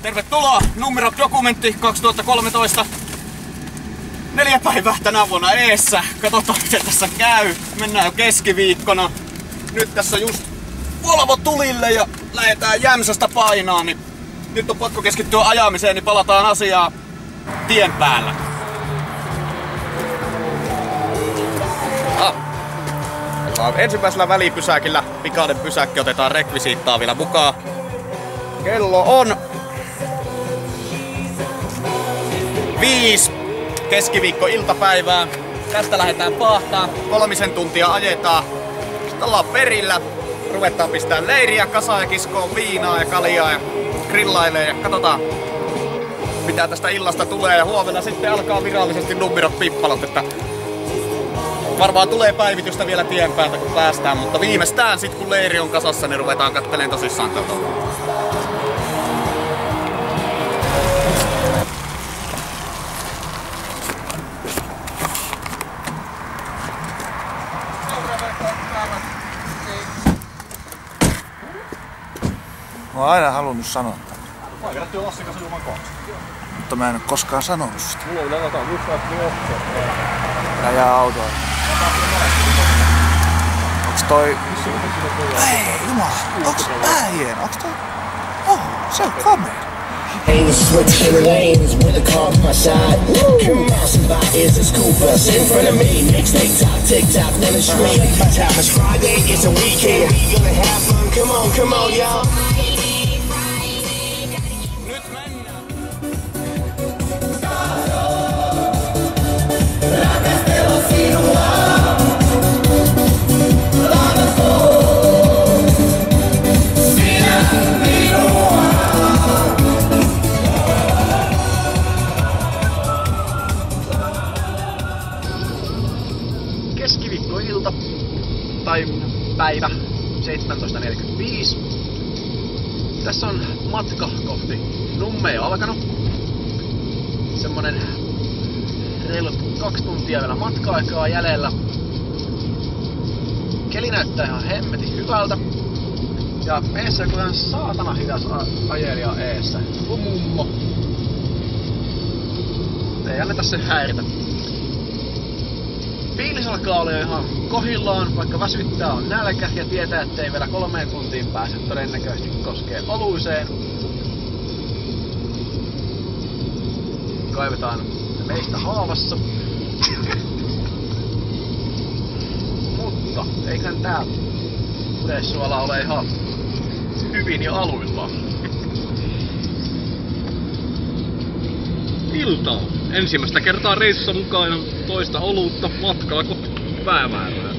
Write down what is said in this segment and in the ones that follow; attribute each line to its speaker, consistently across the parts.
Speaker 1: Tervetuloa Nummerok-dokumentti 2013. 4 päivää tänä vuonna eessä. Katsotaan miten tässä käy. Mennään jo keskiviikkona. Nyt tässä just Volvo tulille ja lähdetään Jämsästä painaan. Niin nyt on pakko keskittyä ajamiseen, niin palataan asiaa tien päällä. Ensimmäisellä välipysäkillä pikainen pysäkki, otetaan rekvisiittaa vielä mukaan. Kello on 5 keskiviikko-iltapäivää. Tästä lähdetään paahtaan. 3 tuntia ajetaan. Sitten ollaan perillä. Ruvetaan pistää leiriä kasaan ja kiskoon viinaa ja kaljaa ja grillailee ja katsotaan mitä tästä illasta tulee. Ja huomenna sitten alkaa virallisesti Nummerok-pippalot, että varmaan tulee päivitystä vielä tien päältä kun päästään, mutta viimeistään sit kun leiri on kasassa, niin ruvetaan katteleen tosissaan tätä.
Speaker 2: Mä oon aina halunnut sanoa tämän.
Speaker 1: Mä oon kerätty Lassin kanssa ilman kohtaa.
Speaker 2: Mutta mä en oo koskaan sanonut sitä.
Speaker 1: Mulla on yleensä
Speaker 2: Rajaa autoa. Onks toi... Ei jumala, onks äijän? Onks toi... Oh, se on kamera.
Speaker 3: Ain't switching lanes with the car by my side. Come on, somebody is a school bus in front of me. Next tick tock, on the street. By time it's Friday, it's a weekend. We gonna have fun. Come on, y'all.
Speaker 1: Nyt mennään.
Speaker 4: Keskiviikkoilta tai päivä 17.45. Tässä on matka kohti Nummea alkanut. Semmonen reilut 2 tuntia vielä matka-aikaa jäljellä. Keli näyttää ihan hemmetin hyvältä. Ja eessä on ihan saatana hidas ajelija eessä. Mummo. Ei anneta sen häiritä. Fiilis alkaa olla ihan kohillaan, vaikka väsyttää on nälkä ja tietää, ettei vielä 3 tuntiin pääse todennäköisesti koskee oluiseen. Kaivetaan meistä haavassa. Mutta eiköhän tää Pudessuola ole ihan hyvin jo aluillaan.
Speaker 5: Iltaa. Ensimmäistä kertaa reissussa mukana toista olutta matkaa kohti päämäärää.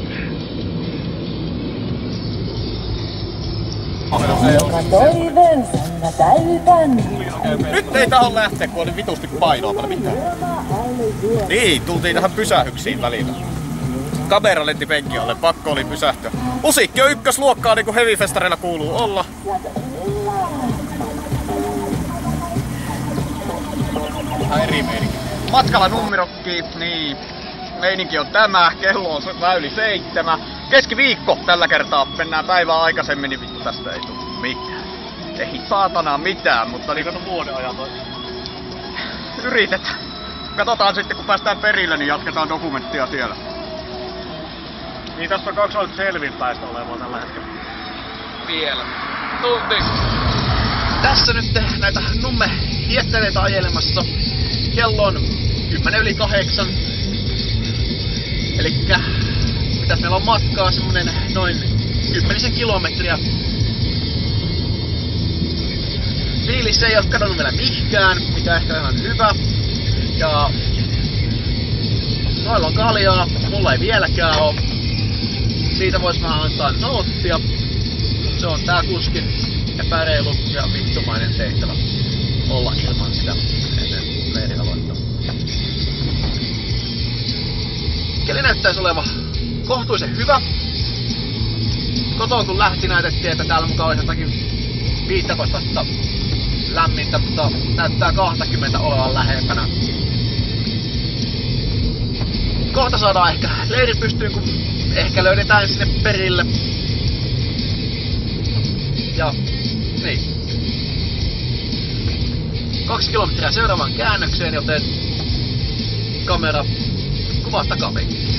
Speaker 1: Nyt ei taho lähteä, kun oli vitusti painoa paljon mitään. Niin, tultiin tähän pysähyksiin välillä. Kamera lenti penkin alle, pakko oli pysähtyä. Musiikki on ykkösluokkaa niin kuin heavy-festareilla kuuluu olla. Eri meininki. Matkalla Nummerokkiin, niin meininki on tämä, kello on väyli 7. Keskiviikko tällä kertaa, mennään päivää aikaisemmin, niin vittu tästä ei tule mitään. Ei saatana mitään, mutta niin kuin vuoden ajan yritetään. Katsotaan sitten kun päästään perille, niin jatketaan dokumenttia siellä.
Speaker 5: Niin tässä on 2 selvinpäistä olevaa tällä hetkellä.
Speaker 4: Vielä. Tunti. Tässä nyt näitä Numme-hietteleitä ajelemassa. Kello on 10:08. Elikkä mitäs meillä on matkaa semmonen noin 10 kilometriä. Fiilis ei oo kadonnut vielä mihinkään, mikä ehkä on ihan hyvä. Ja noilla on kaljaa, mulla ei vieläkään oo. Siitä vois vähän antaa noottia. Se on tää kuskin epäreilu ja vittumainen tehtävä olla ilman sitä ennen leirillä loittaa. Keli näyttäisi olevan kohtuullisen hyvä. Kotoa kun lähti näytettiin, että täällä mukaan olisi jotakin 15 astetta lämmintä, mutta näyttää 20 olevan lähempänä. Kohta saadaan ehkä leiri pystyyn, kun ehkä löydetään sinne perille. Ja niin. 2 kilometriä seuraavaan käännökseen, joten kamera kuvaa takapenkkiä.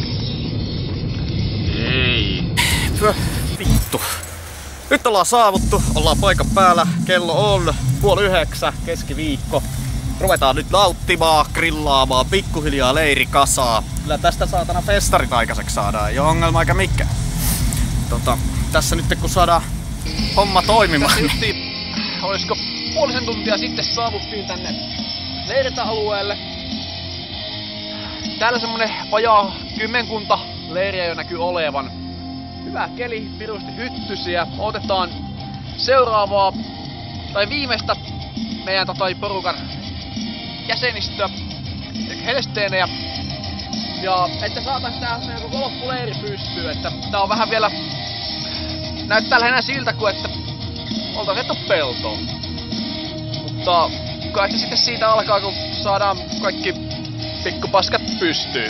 Speaker 1: Ei. Vittu. Nyt ollaan saavuttu, ollaan paikan päällä. Kello on 8:30, keskiviikko. Ruvetaan nyt nauttimaan, grillaamaan, pikkuhiljaa leiri kasaa. Kyllä tästä saatana festarit aikaiseksi saadaan, ei oo ongelma eikä mikään. Tässä nyt kun saadaan homma toimimaan.
Speaker 4: Tässä justiin, olisiko puolisen tuntia sitten saavuttiin tänne leirintäalueelle. Täällä semmonen vajaa 10 leiriä jo näkyy olevan. Hyvä keli, pirusti hyttysiä. Otetaan seuraavaa tai viimeistä meidän porukan jäsenistöä, eli helsteenejä. Ja että saatais tää koko loppuleiri pystyy, että tää on vähän vielä näyttää lähinnä siltä kuin että oltais ettu peltoon. Mutta kai se sitten siitä alkaa, kun saadaan kaikki pikkupaskat pystyyn.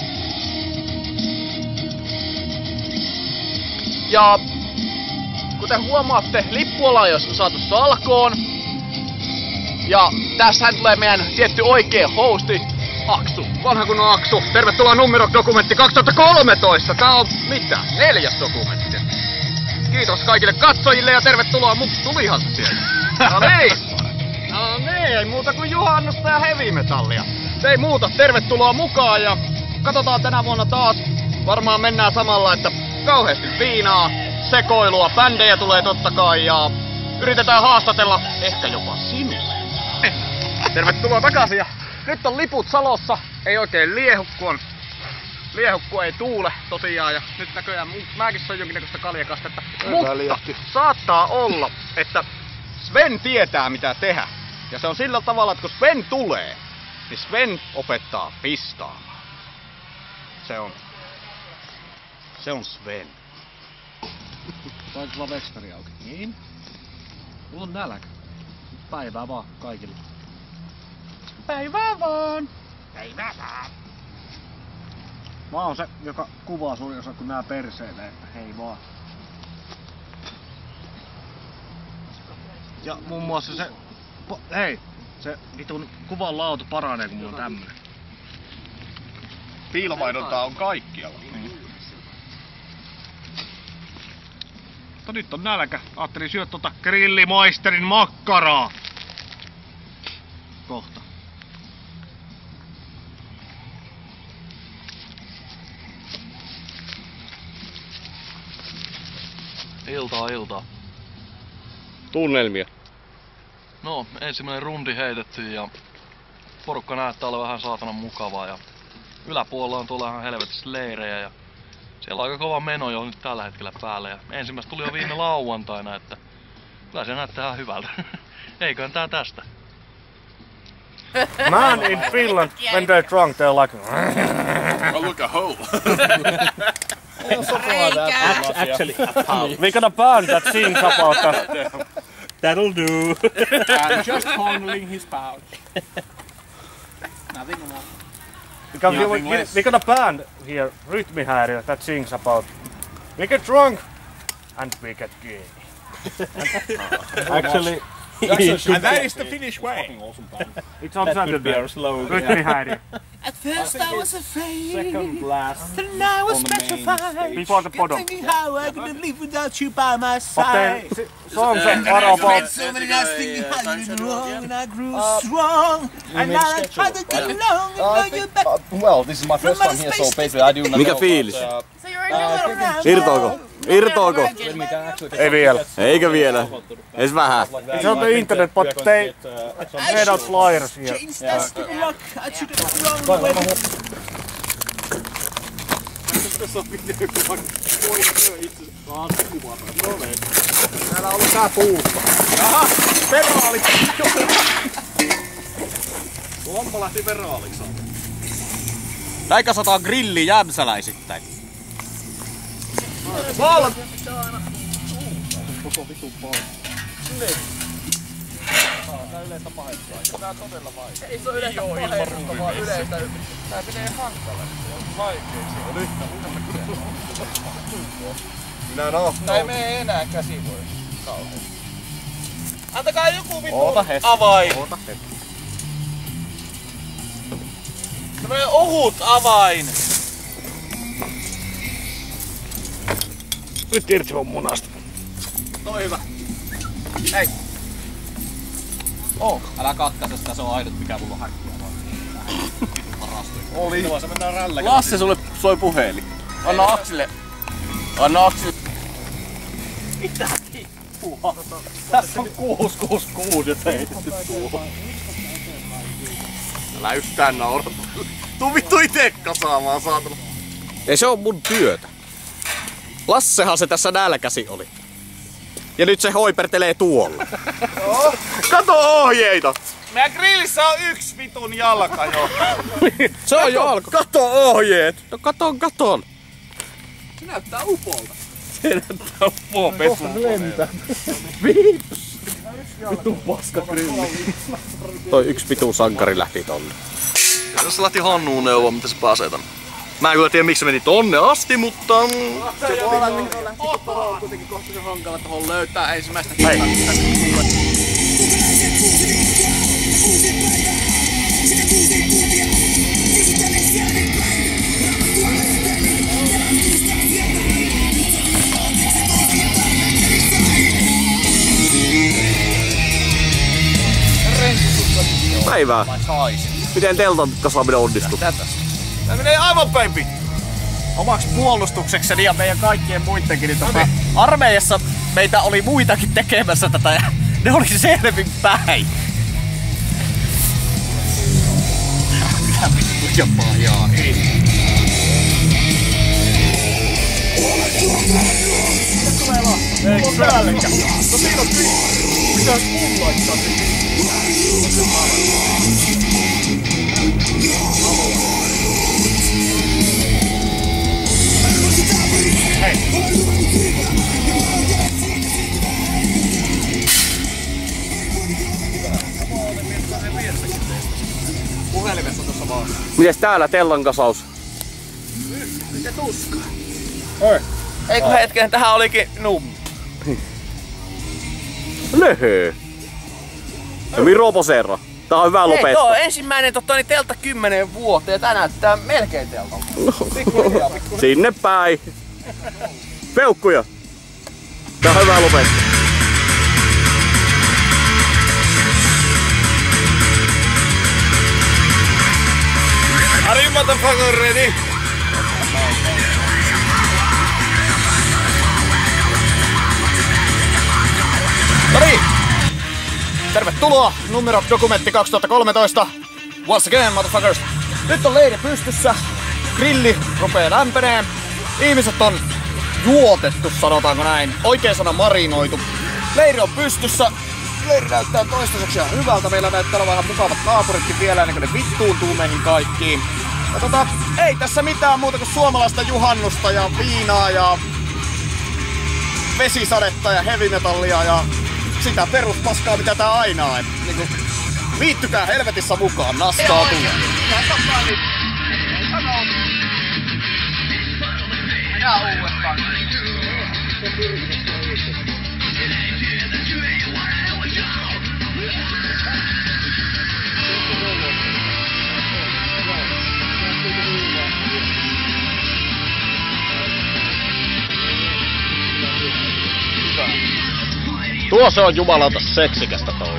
Speaker 4: Ja kuten huomaatte, lippu ollaan jo saatu salkoon. Ja tässähän tulee meidän tietty oikea hosti, Aksu.
Speaker 1: Vanha kunnon Aksu. Tervetuloa Numerok-dokumentti 2013. Tää on mitä? 4. dokumentti. Kiitos kaikille katsojille ja tervetuloa tulihan se siellä. No niin, ei muuta kuin juhannusta ja heavy-metallia. Se ei muuta, tervetuloa mukaan ja katsotaan tänä vuonna taas. Varmaan mennään samalla, että kauheasti viinaa, sekoilua, bändejä tulee totta kai ja yritetään haastatella ehkä jopa sinne. Tervetuloa takaisin ja nyt on liput salossa, ei oikein liehukku ei tuule tosiaan ja nyt näköjään mäkin on jonkinnäköistä kaljakastetta. Mutta saattaa olla, että Sven tietää mitä tehdä. Ja se on sillä tavalla, että kun Sven tulee, niin Sven opettaa pistaamaan. Se on Sven.
Speaker 5: Saanko sulla vekstari auki? Niin. Mulla on nälkä. Päivää vaan kaikille.
Speaker 1: Päivää vaan!
Speaker 5: Päivää vaan! Mä oon se, joka kuvaa suurin osa kun nää perseilee, että hei vaan. Ja muun muassa se... se vitun kuvan laatu paranee kun mulla on tämmönen.
Speaker 1: Piilomainontaa on kaikkialla.
Speaker 5: Mutta nyt on nälkä. Ajattelin syödä tota Grillimaisterin makkaraa. Kohta.
Speaker 6: Iltaa.
Speaker 1: Tunnelmia.
Speaker 6: No, ensimmäinen rundi heitettiin ja porukka näyttää olla vähän saatanan mukavaa ja yläpuolella on tuolla ihan helvetissä leirejä ja siellä on aika kova meno jo nyt tällä hetkellä päällä ja ensimmäistä tuli jo viime lauantaina, että kyllä se näyttää ihan hyvältä. Eiköhän tää tästä.
Speaker 5: Man in Finland, when they're drunk, they're like...
Speaker 1: Oh, look a hole.
Speaker 5: Actually, we got a band that sings about that. That'll do.
Speaker 2: I'm just fondling his pouch. Nothing more.
Speaker 5: Because we got a band here, Rytmihäiriö, that sings about we get drunk and we get gay.
Speaker 2: Actually, and that is the Finnish way.
Speaker 5: It's on Saturday. Rytmihäiriö.
Speaker 7: At first I was afraid,
Speaker 2: Second blast.
Speaker 7: then I was petrified.
Speaker 5: Before the bottom.
Speaker 7: Thinking how I could live without you by my
Speaker 5: But
Speaker 7: side.
Speaker 5: then songs are about...
Speaker 7: So many nights thinking how you did wrong, and I grew strong. And now I try to get along and know you back.
Speaker 8: Well, this is my first time here, so basically I do not
Speaker 9: Mikä
Speaker 8: know,
Speaker 9: fiilis?
Speaker 7: So you're a new little round.
Speaker 9: Irtoako? Irtoako?
Speaker 5: Ei vielä.
Speaker 9: Eikä vielä. Ees vähän.
Speaker 5: It's on the internet, but they made out flyers here.
Speaker 7: Change that's the rock. I took it the wrong way.
Speaker 1: Täällä on ollut tää puusta. Jaha! Veraali! Lompa lähti veraaliksi. Näin kasataan grilli jämsäläisittäin. Val! Koko vitun pois. Tää yleistä paikkaa. Tää on todella vaikea. Ei se ole yleistä paikkaa, vaan yleistä. Tää menee hankalasti. On vaikeeksi. On yhtä minä no. Tää ei mene enää käsivoimassa kauheasti. Antakaa joku vittu avain. Oota hetki.
Speaker 7: Tämmönen ohut avain.
Speaker 5: Nyt irti on munasta.
Speaker 1: Toi hyvä. Hei. Älä katkaise sitä, se on ainut mikä mulla on häkkiä vaan. Oli. Se mennään rälläkin.
Speaker 8: Lasse, sulle soi puhelin. Anna Aksille. Anna Aksille.
Speaker 1: Mitä hippua? Tässä on 666 ja heitetty tuohon. Älä yhtään naurata. Tuu vittu ite kasaamaan, saatana.
Speaker 9: Ei se on mun työtä.
Speaker 1: Lassehan se tässä nälkäsi oli. Ja nyt se hoipertelee tuolla. Kato ohjeita!
Speaker 2: Meidän grillissä on yksi vitun jalka jo.
Speaker 1: Se on jo alko. Kato ohjeet! No katon.
Speaker 7: Se näyttää upolta.
Speaker 1: Se näyttää upoa pesukoneelta. Viips! Vitun paska grilli. Toi yksi vitun sankari lähti tonne.
Speaker 6: Tässä lähti Hannuun neuvoa, miten se pääsee tänne. Mä en kyllä tiedä miksi se meni tonne asti, mutta...
Speaker 7: Se voi olla, että lähti on kuitenkin kohtuullisen hankala tohon löytää ensimmäistä
Speaker 1: Hei.
Speaker 9: Päivää. Miten teltan kasaaminen onnistui?
Speaker 2: Tää menee aivan päin.
Speaker 1: Omaks puolustuksekseni ja meidän kaikkien muittenkin, niin armeijassa meitä oli muitakin tekemässä tätä ja ne oli selvin päin. Mitä vittu jopa jaa, ei. Ei päällekä. No siinä on pitäis mun laittaa se. Hei! Puhelimessa tuossa vaan.
Speaker 9: Mites täällä tellan kasaus?
Speaker 7: Se tuska.
Speaker 2: Eikö hetken, tähän olikin nummi.
Speaker 9: Löhö. Ja Miro Posera. Tää on hyvä
Speaker 2: Hei,
Speaker 9: lopettaa.
Speaker 2: joo, ensimmäinen niin 10 vuotta ja tää näyttää melkein teltalta. Pikkuhiljaa.
Speaker 9: Sinne päin. Peukkuja. Tää on hyvä lopettaa.
Speaker 2: Are you motherfucker ready? Noniin! Tervetuloa numero dokumentti 2013. Once again, motherfuckers. Nyt on leiri pystyssä. Grilli rupee lämpeneen. Ihmiset on juotettu, sanotaanko näin. Oikein sana marinoitu. Leiri on pystyssä. Leiri näyttää toistaiseksi ihan hyvältä. Meillä näyttää olevan ihan mukavat naapuritkin vielä ennen kuin ne vittuuntuu meihin kaikkiin. Ja ei tässä mitään muuta kuin suomalaista juhannusta ja viinaa ja vesisadetta ja heavy metallia ja sitä peruspaskaa mitä tää aina on. Niinku, viittykää helvetissä mukaan, nastaa tulee.
Speaker 7: Mennään uudestaan.
Speaker 1: Tuo se on jumalauta seksikästä touhua.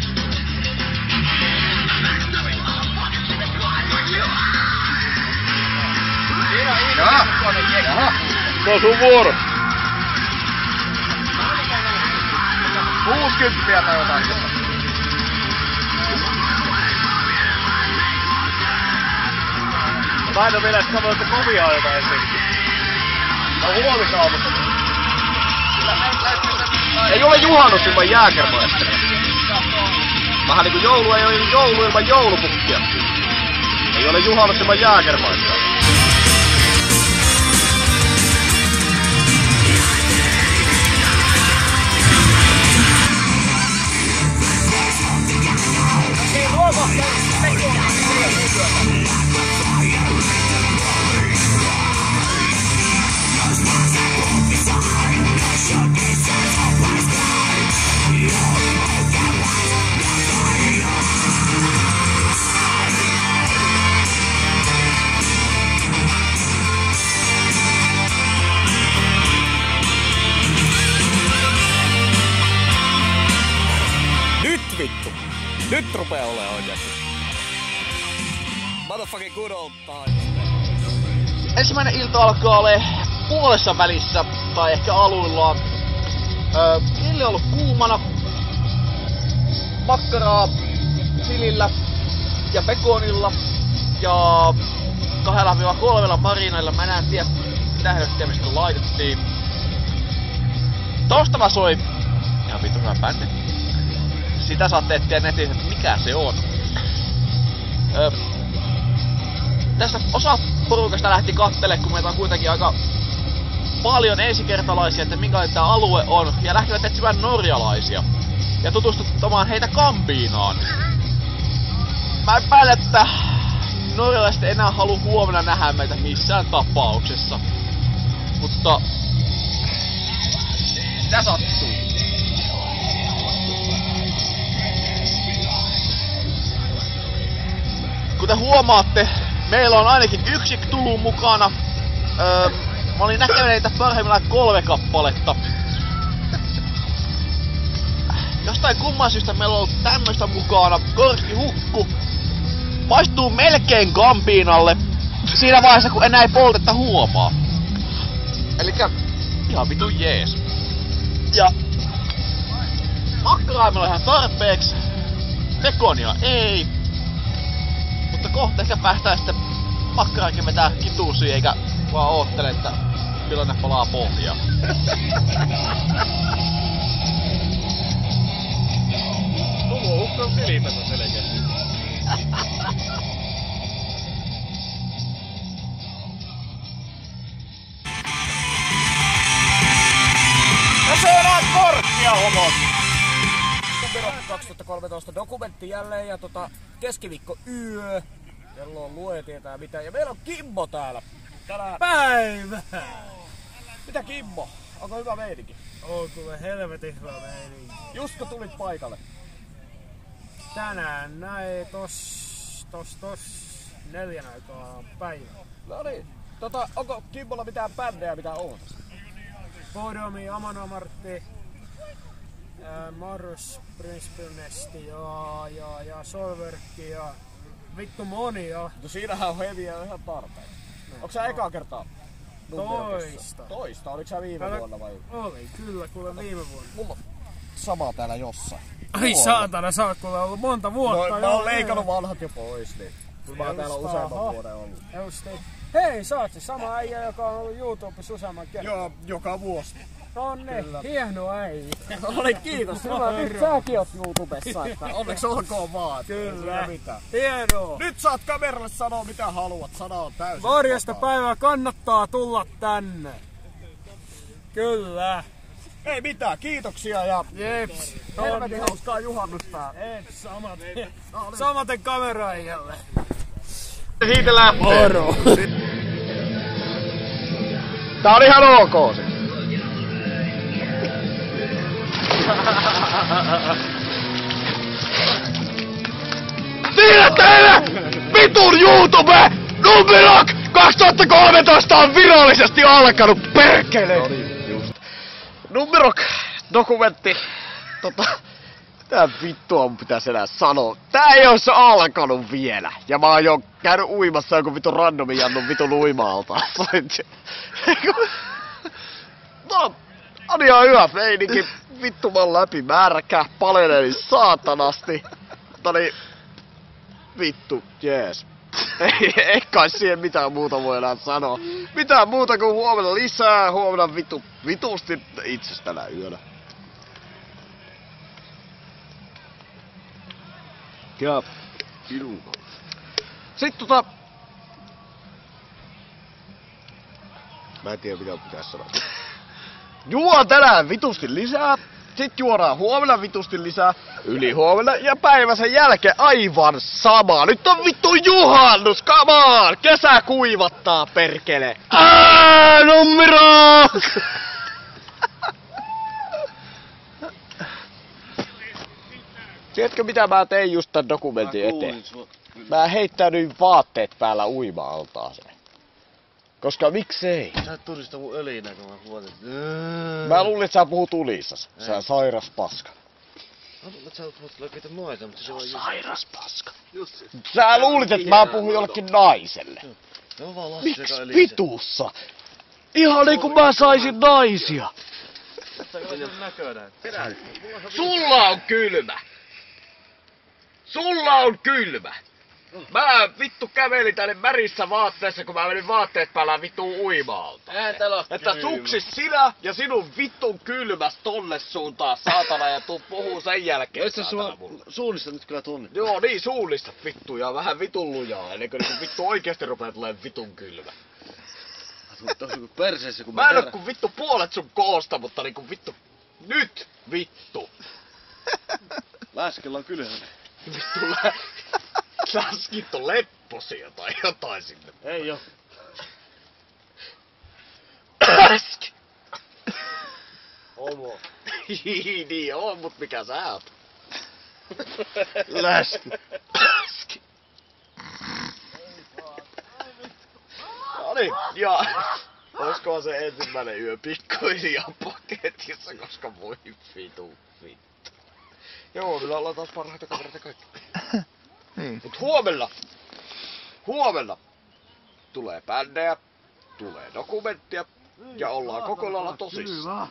Speaker 7: Jaha.
Speaker 1: Se on sun vuoro.
Speaker 7: 60 tai jotain.
Speaker 5: Aina vielä että kovia jotain esimerkiksi. On huomisaamusta.
Speaker 1: Ei ole juhannus ilman jääkermaisteria. Vähän niinku joulu ei ole joulu ilman joulupukkia. Ei ole juhannus ilman jääkermaisteria.
Speaker 2: Nyt rupee olemaan oikeesti. Motherfucking good old times.
Speaker 4: Ensimmäinen ilta alkaa ole puolessa välissä, tai ehkä aluillaan. Grilli on ollut kuumana. Makkaraa chilillä ja pekonilla ja 2-3 marinailla. Mä en tiedä mitä helvettiä me sitten laitettiin. Taustalla soi ihan vittu hyvä bändi. Sitä saatte etsiä netistä, että mikä se on. Tässä osa porukasta lähti kattelemaan, kun meitä on kuitenkin aika paljon ensikertalaisia, että minkälainen tää alue on, ja lähtivät etsimään norjalaisia ja tutustuttamaan heitä Gambinaan. Mä epäilen, että norjalaiset enää halua huomenna nähdä meitä missään tapauksessa. Mutta mitä sattuu? Kuten huomaatte, meillä on ainakin yksi Cthulhu mukana. Mä olin näkeneitä parhaimmillaan 3 kappaletta. Jostain kumman syystä meillä on ollut tämmöstä mukana. Korkkihukku. Maistuu melkein Gambinalle. Siinä vaiheessa kun enää ei poltetta huomaa. Elikkä ihan vitun jees. Ja makkaraa meillä on ihan tarpeeksi. Pekonia ei. Mutta kohta ehkä päästään sitten makkaraankin vetää kituusia eikä vaan oottele, että milloin ne palaa pohjaa.
Speaker 5: Tuo hukka on silipensä selkeästi.
Speaker 2: Ja se on korkkia homot! Numero 2013 dokumentti jälleen ja keskiviikko yö. Kello on lue tietää mitä. Ja meillä on Kimmo täällä. Tänään.
Speaker 5: Päivä!
Speaker 2: Mitä Kimmo? Onko hyvä meininki?
Speaker 5: On kuule helvetin hyvä meininki.
Speaker 2: Just kun tulit paikalle.
Speaker 5: Tänään näin tos 4 aikaa päivää.
Speaker 2: No niin. Onko Kimmolla mitään bändejä mitä ootas?
Speaker 5: Bodomi, Amano Martti, Marus, Prinspilnesti ja Solverkki ja vittu monia.
Speaker 2: No siinähän on heviä ihan tarpeen. Onko sä ekaa kertaa?
Speaker 5: Toista.
Speaker 2: Oliko sä viime vuonna vai?
Speaker 5: Oli, kyllä kuule viime vuonna.
Speaker 2: Mulla on sama täällä jossain.
Speaker 5: Ai saatana, sä oot kuule ollut monta vuotta.
Speaker 2: No, mä oon leikannut vanhat jo pois, niin. Mä oon täällä useamman vuoden ollut.
Speaker 5: Hei, sä oot se sama äijä, joka on ollut YouTubessa useamman kerran.
Speaker 2: Joo, joka vuosi.
Speaker 5: Nonne, hieno äijä.
Speaker 2: Oli kiitos. Nyt säkin oot YouTubessa, että onneksi olkoon vaan.
Speaker 5: Kyllä. Hienoa.
Speaker 2: Nyt saat kameralle sanoa mitä haluat, sana on täysin.
Speaker 5: Morjesta päivää, kannattaa tulla tänne. Kyllä.
Speaker 2: Ei mitään, kiitoksia ja
Speaker 5: jeps.
Speaker 2: Helvetin hauskaa juhannusta.
Speaker 5: Jeps, samaten kameraajille.
Speaker 2: Siitä lähtee. Moro. Tää on ihan ok se. Siinä teille vitun YouTube! Numero 2013 on virallisesti alkanut, perkele! No niin, just. Numero dokumentti. Mitä vittua mun pitäis enää sanoa? Tää ei oo se alkanut vielä. Ja mä oon jo käynyt uimassa joku vitun randomin jannun vitun uima-alta. No, on ihan hyvä meininki. Vittu mä oon läpi märkä, paleneli saatanasti. Mutta niin, vittu, jees. Ei kai siihen mitään muuta voi enää sanoa. Mitään muuta kuin huomenna lisää, huomenna vitusti itsestä tänä yönä. Ja sitten mä en tiedä mitä pitäis sanoa. Juodaan tänään vitusti lisää, sit juodaan huomenna vitusti lisää, ylihuomenna ja päivän sen jälkeen aivan sama. Nyt on vittu juhannus, come on! Kesä kuivattaa, perkele! Numero! Tiedätkö mitä mä tein just tän dokumentin eteen? Mä heittäydyin vaatteet päällä uima-altaaseen. Koska miksei?
Speaker 10: Sä et tunnista mun ölinä, kun mä huotin.
Speaker 2: Mä luulin, että sä puhut ulissas. Sä sairas paska.
Speaker 10: Sairas paska.
Speaker 2: Sä luulit, että mä puhun jollekin naiselle. Miksi vitussa? Ihan niin kuin mä saisin naisia.
Speaker 10: Sulla on kylmä! Sulla on kylmä! Mä vittu kävelin tänne värissä vaatteessa, kun mä menin vaatteet päällä vittu uimaalta. Että suksis sinä ja sinun vittun kylmäs tonne suuntaan, saatana, ja tuu puhuu sen jälkeen.
Speaker 11: Oot sä suullista nyt kyllä tunnet?
Speaker 10: Joo, niin suullista vittu ja vähän vitun lujaa, ennen kuin vittu oikeesti rupee tulee vitun kylmä.
Speaker 11: Perseessä, kun
Speaker 10: mä en oo kun vittu puolet sun koosta, mutta niinku vittu, nyt vittu.
Speaker 11: Läskellä on kylmä.
Speaker 10: Vittu läskit on lepposia tai jotain sinne.
Speaker 11: Ei oo.
Speaker 10: Läski!
Speaker 11: Omo.
Speaker 10: Niin on, mut mikä sä oot?
Speaker 11: Läski.
Speaker 10: Läski. Noniin, ja oiskohan se ensimmäinen yö pikkuhiljaa paketissa, koska voi vittu. Joo, kyllä ollaan taas parhaita kavereita kaikki.
Speaker 1: Niin.
Speaker 10: Mut huomenna tulee bändejä, tulee dokumenttia ja ollaan koko lailla tosissaan.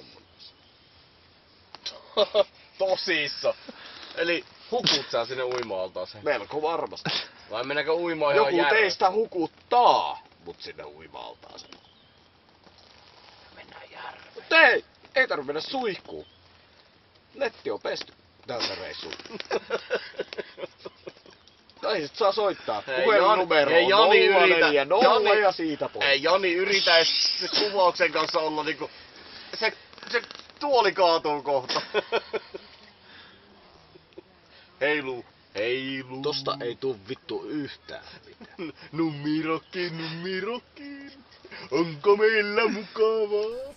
Speaker 11: Tosissa. Eli hukut sä sinne uima-altaaseen?
Speaker 10: Melko varmasti.
Speaker 11: Vai mennäänkö uimaan ihan
Speaker 10: joku
Speaker 11: järveen?
Speaker 10: teistä hukuttaa mut sinne uima-altaaseen.
Speaker 11: Mennään järveen.
Speaker 10: Mut ei tarvi mennä suihkuun. Netti on pesty tältä reissuun. Tai sit saa soittaa. Puhelinnumero on 040 ja siitä pois.
Speaker 11: Ei Joni yritä edes kuvauksen kanssa olla niinku... Se tuoli kaatuu kohta. Heilu.
Speaker 10: Tosta ei tuu vittu yhtään mitään.
Speaker 11: Numirokki. Onko meillä mukavaa?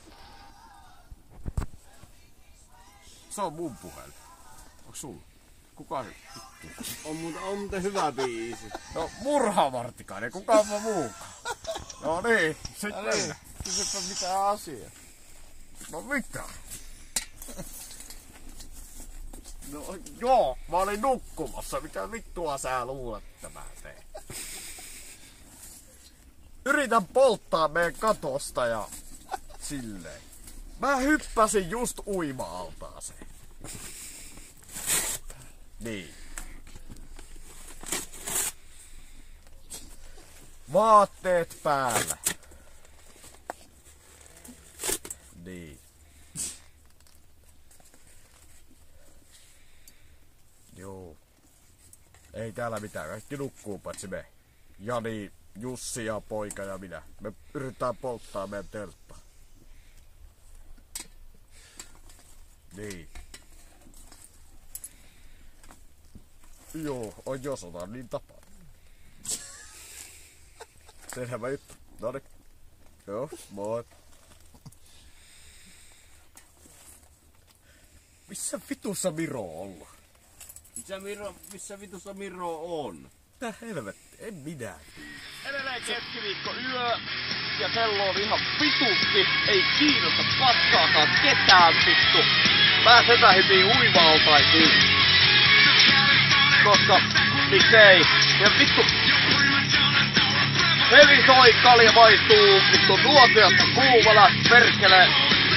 Speaker 2: Se on mun puhelin. Onks sulla? Kuka nyt?
Speaker 11: On muuten hyvä biisi.
Speaker 2: No Murha Martikainen, kukaanpa muukaan. No niin, sit mennään.
Speaker 11: Kysypä mitä asiaa.
Speaker 2: No mitä? No joo, mä olin nukkumassa. Mitä vittua sä luulet, että mä teen? Yritän polttaa meidän katosta ja silleen. Mä hyppäsin just uima-altaaseen. Niin. Vaatteet päällä. Niin. Joo. Ei täällä mitään. Kaikki nukkuu paitsi me. Jani, Jussi ja poika ja minä. Me yritetään polttaa meidän telttaa. Niin. Joo, on jos otan niin tapaa. Selvä juttu. Noniin. Joo, moi. Missä vitussa Miro on ollut?
Speaker 11: Missä vitussa Miro on?
Speaker 2: Mitä helvetti? En minä.
Speaker 10: Edelleen keskiviikko yö ja kello on ihan vitusti. Ei kiinnosta paskaakaan ketään vittu. Mä setä hypii uima-altaisiin. Koska miksei. Ja vittu. Heli soi, kalja maistuu. Vittu nuotiosta kuumana. Perkele.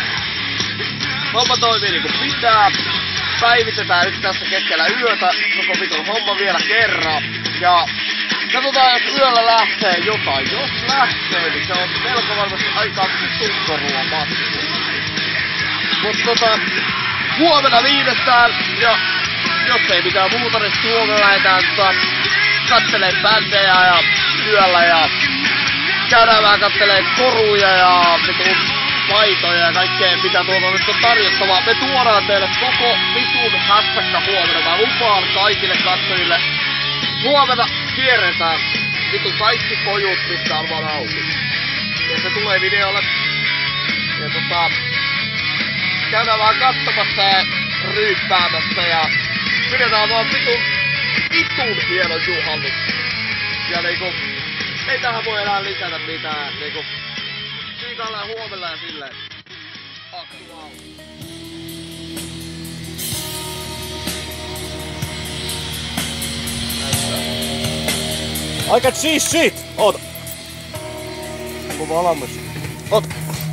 Speaker 10: Homma toimii niinku pitää. Päivitetään nyt tässä keskellä yötä. Koko vitun homma vielä kerran. Ja katsotaan, jos yöllä lähtee jotain. Jos lähtee, niin se on melko varmasti aika vittukorua matku. Mut huomenna viimeistään. Ja jos ei mitään muuta, niin huomenna lähdetään kattelee bändejä ja yöllä ja käydään vähän kattelee koruja ja vitun paitoja ja kaikkea mitä tuolta nyt on tarjottavaa. Me tuodaan teille koko vitun hässäkkä huomenna. Mä lupaan kaikille katsojille. Huomenna kierretään vitun kaikki pojut, mistä on vaan auki. Ja se tulee videolle. Ja käydään vaan katsomassa ja ryyppäämässä ja pidetään vaan vitun hieno juhannus. Ja niinku, ei tähän voi enää lisätä mitään niinku. Siikaillaan huomenna ja silleen. Aktu out.
Speaker 5: I can see shit! Oota. Mä valmis.
Speaker 2: Oota.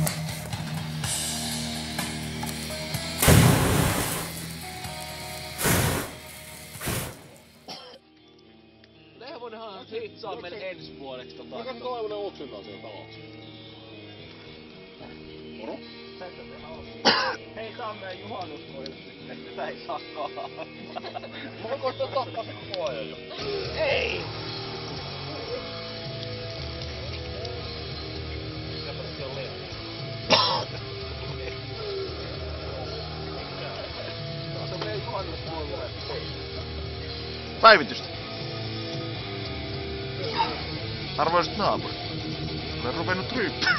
Speaker 10: Lehmonenhan hitsaa meille ensi vuodeksi tota.
Speaker 11: Mikä toivonen oksentaa siellä talossa? Moro?
Speaker 10: Hei, tää on meidän juhannuskoille sitten. Sitä ei saa kahaa.
Speaker 11: Voinko sitä tappaa se koko ajan jo?
Speaker 10: Ei!
Speaker 4: Päivitystä. Arvoisat naapurit, olen ruvennut ryyppää.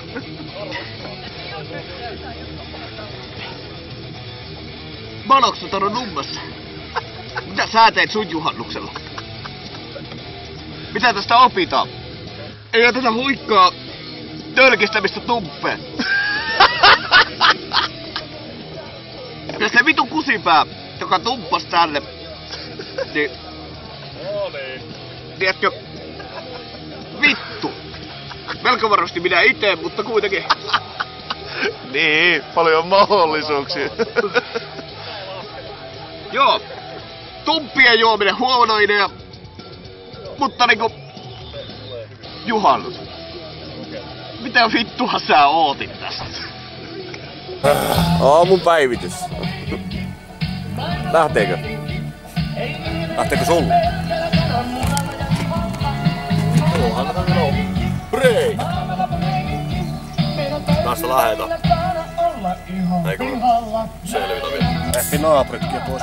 Speaker 10: Manoksut on nummassa. Mitä sä teet sun juhannuksella? Mitä tästä opitaan? Ei tätä huikkaa tölkistämistä tumppeen. Ja se vitu kusipää, joka tumppas tänne, niin... Tiedätkö? Vittu! Melko varmasti minä ite, mutta kuitenkin.
Speaker 4: Niin, paljon mahdollisuuksia.
Speaker 10: Joo, tumppien juominen huono idea, mutta niinku... Juhannus. Mitä vittua sä ootit tästä?
Speaker 9: Aamun päivitys. Lähteekö? Lähteekö sulle? Brei! Tästä lähetään. Eikö selvitä vielä?
Speaker 5: Ehti naapuritkin pois.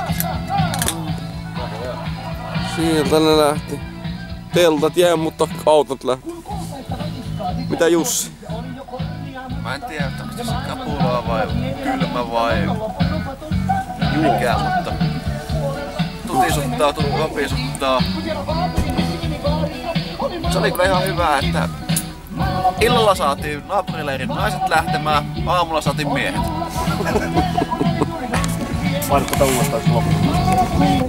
Speaker 9: Sieltä ne lähti. Teltat jäi, mutta autot lähti. Mitä Jussi?
Speaker 4: Mä en tiedä, onko tässä kapulaa vai kylmä vai mikä, mutta tutisuttaa, vapisuttaa. Se oli kyllä ihan hyvä, että illalla saatiin naapurileirin naiset lähtemään, aamulla saatiin miehet.
Speaker 5: Painat tätä uudestaan loppuun.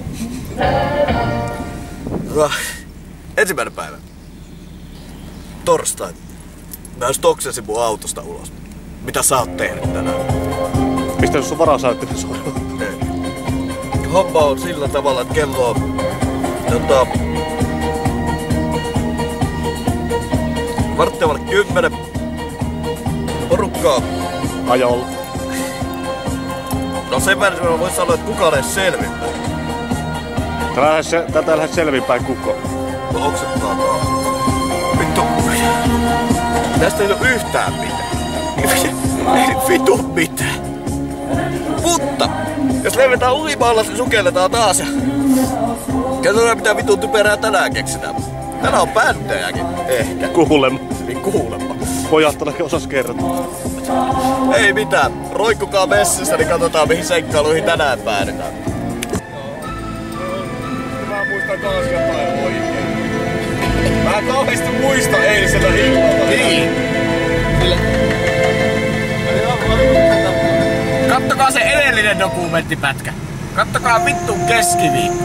Speaker 9: Hyvä. Ensimmäinen päivä. Torstai. Mä just oksensin mun autosta ulos. Mitä sä oot tehnyt tänään?
Speaker 5: Mistä sun varasäyttimen suoraan?
Speaker 9: Ei. Homma on sillä tavalla, että kello on... Varttiavalle 10. Porukkaa.
Speaker 5: Ajolla.
Speaker 9: No sen verran vois sanoa, että kukaan ei selvinpäin.
Speaker 5: Tätä ei lähde selvinpäin kukaan.
Speaker 9: No oksettaa taas. Vittu. Tästä ei oo yhtään mitään. Ei vitu mitään. Mutta jos levetään uimaalla, niin sukelletaan taas ja... Katsotaan mitä vitun typerää tänään keksitään. Tänään on bändejäkin. Ehkä.
Speaker 5: Kuulemma.
Speaker 9: Niin kuulemma.
Speaker 5: Pojat ainakin osas kertoa.
Speaker 9: Ei mitään. Roikkukaa messissä, niin katsotaan mihin seikkailuihin tänään päädytään.
Speaker 2: Mä muistan taas jotain oikein. Mä en kauheasti muista eilisellä illalla.
Speaker 10: Niin. Kattokaa se edellinen dokumenttipätkä. Kattokaa vittun keskiviikko.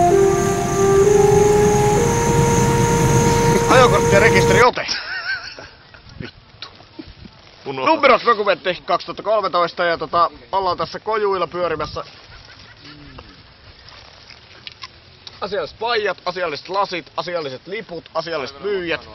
Speaker 2: Ajokortti ja rekisteriote. Vittu. Numeros dokumentti 2013 ja ollaan tässä kojuilla pyörimässä. Asialliset paijat, asialliset lasit, asialliset liput, asialliset myyjät.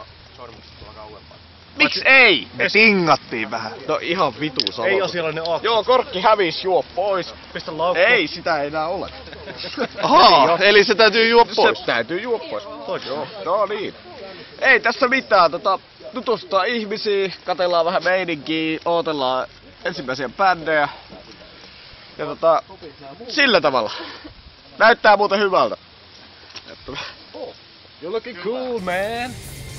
Speaker 10: Miksi ei? Me tingattiin vähän.
Speaker 2: No ihan vitu sama.
Speaker 5: Ei asiallinen akku.
Speaker 2: Joo, korkki hävis, juo pois.
Speaker 5: Pistä laukku.
Speaker 2: Ei, sitä ei enää ole.
Speaker 10: Ahaa, eli se täytyy juo pois.
Speaker 2: Se täytyy juo pois. Joo, no niin. Ei tässä mitään, tutustutaan ihmisiin, katsellaan vähän meininkiä, ootellaan ensimmäisiä bändejä. Ja sillä tavalla. Näyttää muuten hyvältä.
Speaker 5: You're looking cool, man.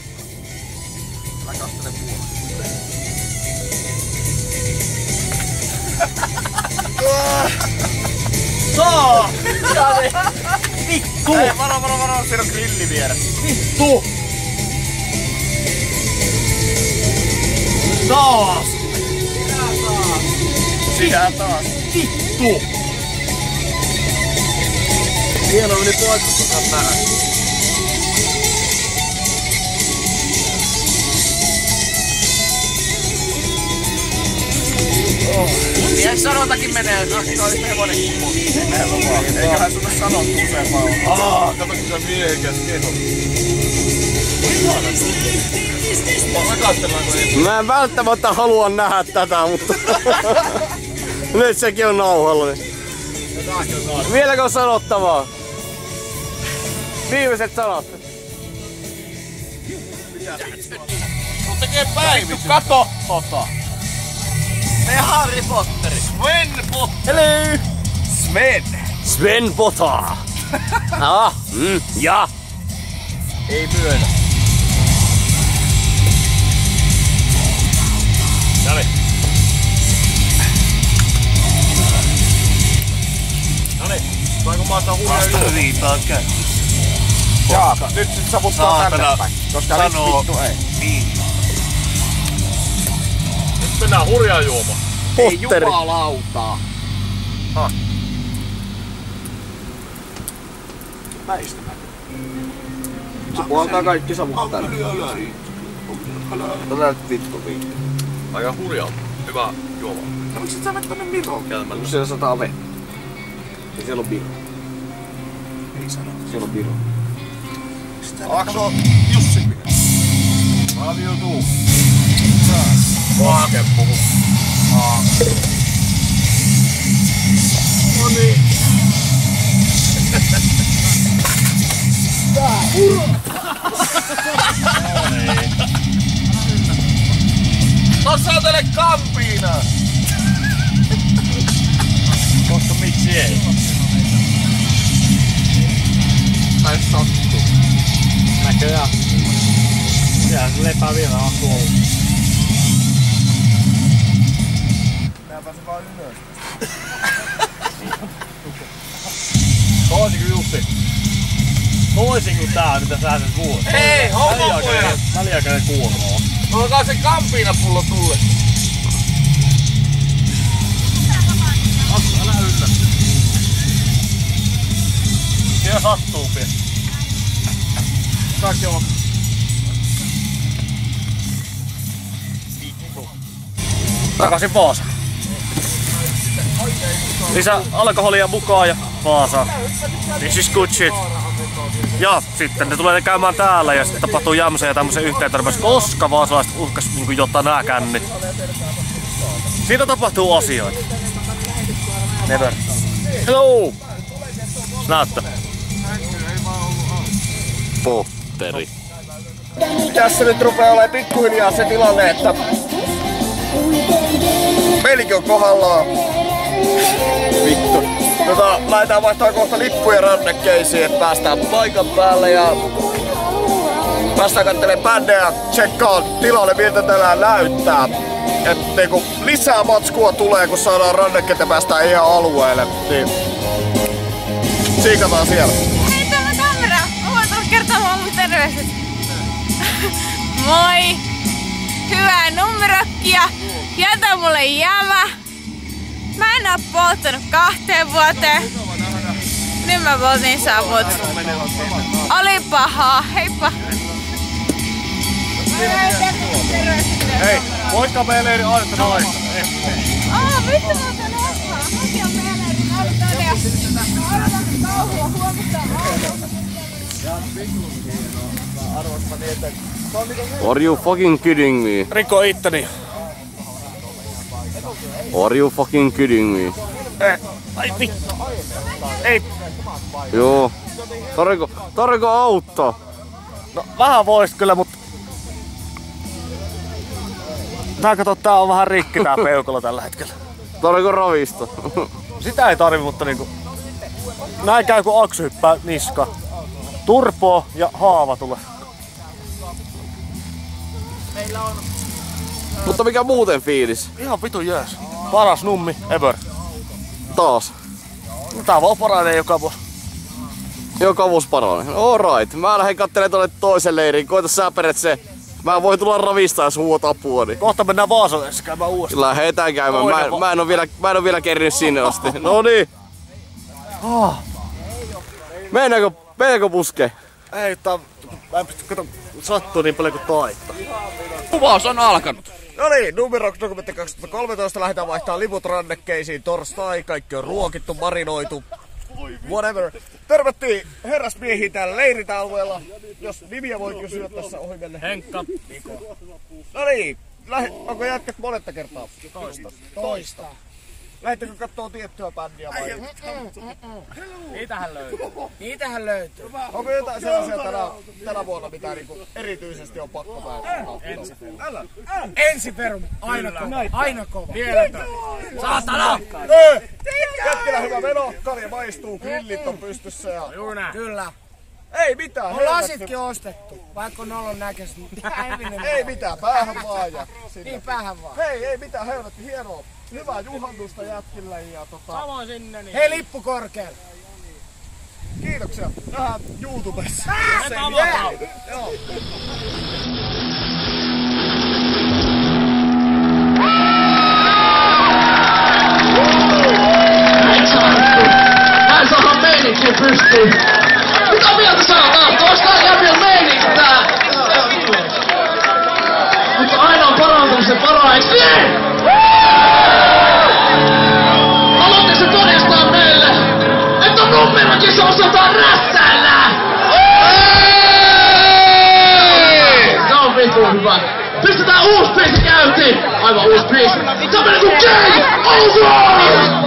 Speaker 10: Saa! Vittu!
Speaker 2: Ei, varo, siinä on grilli vieressä.
Speaker 10: Vittu! Taas!
Speaker 2: Sinä taas.
Speaker 10: Vittu!
Speaker 2: Hieno meni poikuttu tähän.
Speaker 10: Mies sanotakin menee, olisi hevonen kipuun.
Speaker 9: Eiköhän sulle sanottu useampaa olla. Kato kun sä miehekäs keho.
Speaker 10: Mä en välttämättä halua nähdä tätä, mutta nyt sekin on nauhalla. Vieläkö on sanottavaa? Viimeiset sanat.
Speaker 9: Sun tekee päivitys. Kato tota.
Speaker 10: Me Harry Potteri.
Speaker 9: Sven Potter.
Speaker 10: Hello.
Speaker 9: Sven.
Speaker 10: Sven Potter. Ja.
Speaker 9: Ei myönnä. Noniin. Noniin. Saanko mä ottaa hurjaa juuri?
Speaker 8: Riitaa käy.
Speaker 9: Jaa, nyt savuttaa tänne päin. Koska vittu ei.
Speaker 8: Niin.
Speaker 9: Nyt mennään hurjaa juomaan.
Speaker 10: Potteri.
Speaker 1: Ei jumalautaa.
Speaker 10: Se puoltaa kaikki savut tänne. Tätä nyt vittu viitti.
Speaker 9: Aika hurjaa. Hyvä juoma. Miksi et sä mene tonne Miroon käymällä?
Speaker 10: Siellä sataa vettä. Ja siellä on biro.
Speaker 9: Ei sano.
Speaker 10: Siellä on biro.
Speaker 9: Akso Jussi mikä? Aviutuu. Vaake puhu. No niin. Saatele kampiina!
Speaker 5: Koska miksi ei?
Speaker 9: Tai sattuu.
Speaker 5: Näköjään. Siellä se lepää vielä tuolla.
Speaker 9: Nää pääsee vaan ylös.
Speaker 5: Toisin kuin Jussi. Toisin kuin tää, mitä sä sen kuulet.
Speaker 9: Hei, hommapojat!
Speaker 5: Väliaikainen kuulemaa.
Speaker 9: Olkaa se kampiinapullo tulle.
Speaker 5: Älä yllä. Siellä sattuu pian. Kaikki on. Takaisin Vaasaan. Lisää alkoholia mukaan ja Vaasaan. This is good shit. Ja sitten ne tulee käymään täällä ja sitten tapahtuu jämsen ja tämmösen yhteentörmäys, koska vaasalaiset uhkas niinku jotta nää kännit. Siitä tapahtuu asioita. Never. Hello! Näyttö.
Speaker 10: Potteri.
Speaker 1: Tässä nyt rupeaa olemaan pikkuhiljaa se tilanne, että pelikin on kohdallaan. Vittu. Lähdetään vaihtaa kohta lippuja rannekkeisiin, että päästään paikan päälle ja päästään kattelemaan bändejä, tsekkaan tilalle miltä tänään näyttää. Et niinku lisää matskua tulee, kun saadaan rannekkeet ja päästään ihan alueelle. Niin siikataan siellä.
Speaker 12: Hei, täällä on kamera! Mä voin tulla kertomaan mun terveiset. Moi! Hyvää numerokkia! Jätä mulle jämä! Mä en oo polttanut 2 vuoteen. Nyt mä poltin savut. Oli pahaa, heippa!
Speaker 5: Hei, moikka meillerin aina naista.
Speaker 12: Vittu mä otan osaa. Mäkin on meillerin aina ja odotan kauhua huomista
Speaker 10: Are you fucking kidding me?
Speaker 5: Riko itteni.
Speaker 10: Are you fucking kidding me?
Speaker 5: Ai vittu. Ei.
Speaker 10: Joo. Tarviko auttaa?
Speaker 5: No vähän voisit kyllä, mutta tää on vähän rikki tää peukalo tällä hetkellä.
Speaker 10: Tarviko ravista?
Speaker 5: Sitä ei tarvi, mutta niinku näin käy kun aksu hyppää niska. Turpo ja haava tulee.
Speaker 10: Mutta mikä muuten fiilis?
Speaker 5: Ihan vitu jees. Paras nummi ever.
Speaker 10: Taas.
Speaker 5: Tää vaan paranee joka vuosi.
Speaker 10: Joka vuosi paranee. Alright. Mä lähden kattelemaan tonne toisen leiriin. Koita sä peret se. Mä voin tulla ravistaa jos huuat apua. Niin.
Speaker 5: Kohta mennään Vaasalle käymään uudestaan.
Speaker 10: Lähetään käymään. Mä en oo vielä kerrinyt sinne asti. Noniin. Mennäänkö puskeen?
Speaker 5: Ei, mä en pysty sattuu niin paljon kuin taittaa.
Speaker 8: Kuvaus on alkanut.
Speaker 2: No niin, numero Dokumentti 2013 lähdetään vaihtaa liput rannekkeisiin torstai. Kaikki on ruokittu, marinoitu. Whatever. Tervettiin herrasmiehiin täällä leiritä-alueella. Jos nimiä voi kysyä tässä ohi menne.
Speaker 5: Henkka.
Speaker 2: Niko. No niin, onko jätkät monetta kertaa? Toista. Lähettekö kattoo tiettyä bändiä vai?
Speaker 7: Niitähän löytyy.
Speaker 2: Onko jotain sellaisia tänä vuonna, mitä niinku erityisesti on pakko päästä?
Speaker 7: Ensiperum, aina kova.
Speaker 2: Saatana! Jätkillä hyvä meno, kalja maistuu, grillit on pystyssä ja...
Speaker 7: Kyllä.
Speaker 2: Ei mitään.
Speaker 7: On lasitkin ostettu, vaikka on ollut näköistä.
Speaker 2: Ei mitään, päähän vaan ja sinne.
Speaker 7: Niin, päähän vaan.
Speaker 2: Hei, ei mitään, helvetti, hienoa. Hyvää juhannusta jätkille ja
Speaker 7: Samoin sinne niin. Hei, lippu korkealla.
Speaker 2: Kiitoksia. Nähdään YouTubessa. Joo.
Speaker 10: Näin saadaan meininkiä pystyyn. Mitä mieltä saadaan? Tuosta jäbien meininki tää. Mutta aina on parantumisen varaa, eiks niin? Haluatteko se todistaa meille, että numerokissa osataan rässäillä? Se on vitun hyvä. Pistetään uusi biisi käyntiin. Aivan uusi biisi. Se on menee kuin game over!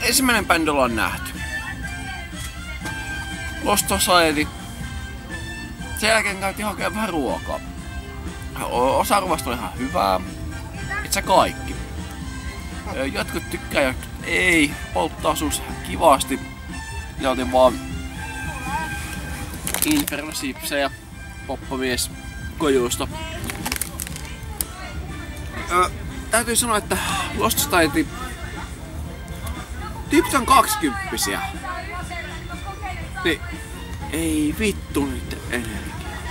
Speaker 9: ensimmäinen bändi ollaan nähty. Lost Society. Sen jälkeen käytiin hakemaan vähän ruokaa. Osa ruoasta oli ihan hyvää. Itse kaikki. Jotkut tykkää ja ei. Polttaa suus kivasti. Ja otin vaan Inferno-sipsejä. Poppamies kojuusta. Täytyy sanoa, että Lost Society tyypit on 20-vuotiaita. Niin ei vittu nyt energiaa.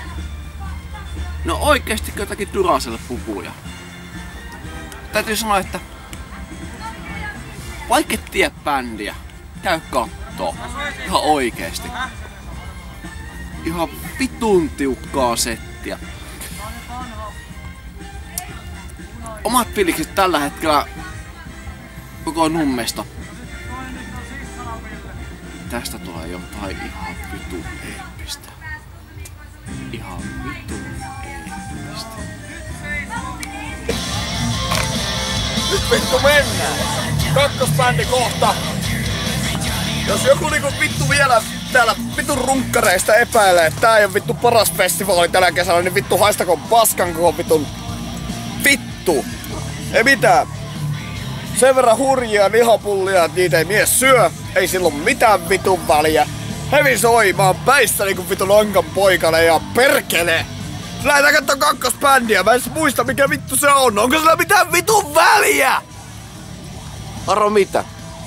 Speaker 9: No oikeesti jotakin Duracell pupuja. Täytyy sanoa, että vaikka et tiedä bändiä, käy kattoo. Ihan oikeesti. Ihan vitun tiukkaa settiä. Omat fiilikset tällä hetkellä koko Nummesta. Tästä tulee jotain ihan vitun eeppistä. Ihan vitun eeppistä.
Speaker 2: Nyt vittu mennään! Kakkosbändi kohta! Jos joku niinku vittu vielä täällä vitun runkkareista epäilee, että tää ei oo vittu paras festivaali tänä kesällä, niin vittu haistakoon paskan koko vitun vittu! Ei mitään! Sen verran hurjia lihapullia, että niitä ei mies syö, ei silloin mitään vitun väliä. Hevi soi, mä oon päissä niinku vitun Ankan poikane ja perkele! Lähdetään kattoo kakkosbändiä, mä en muista mikä vittu se on, onko sillä mitään vitun väliä?
Speaker 9: Arvo mitä?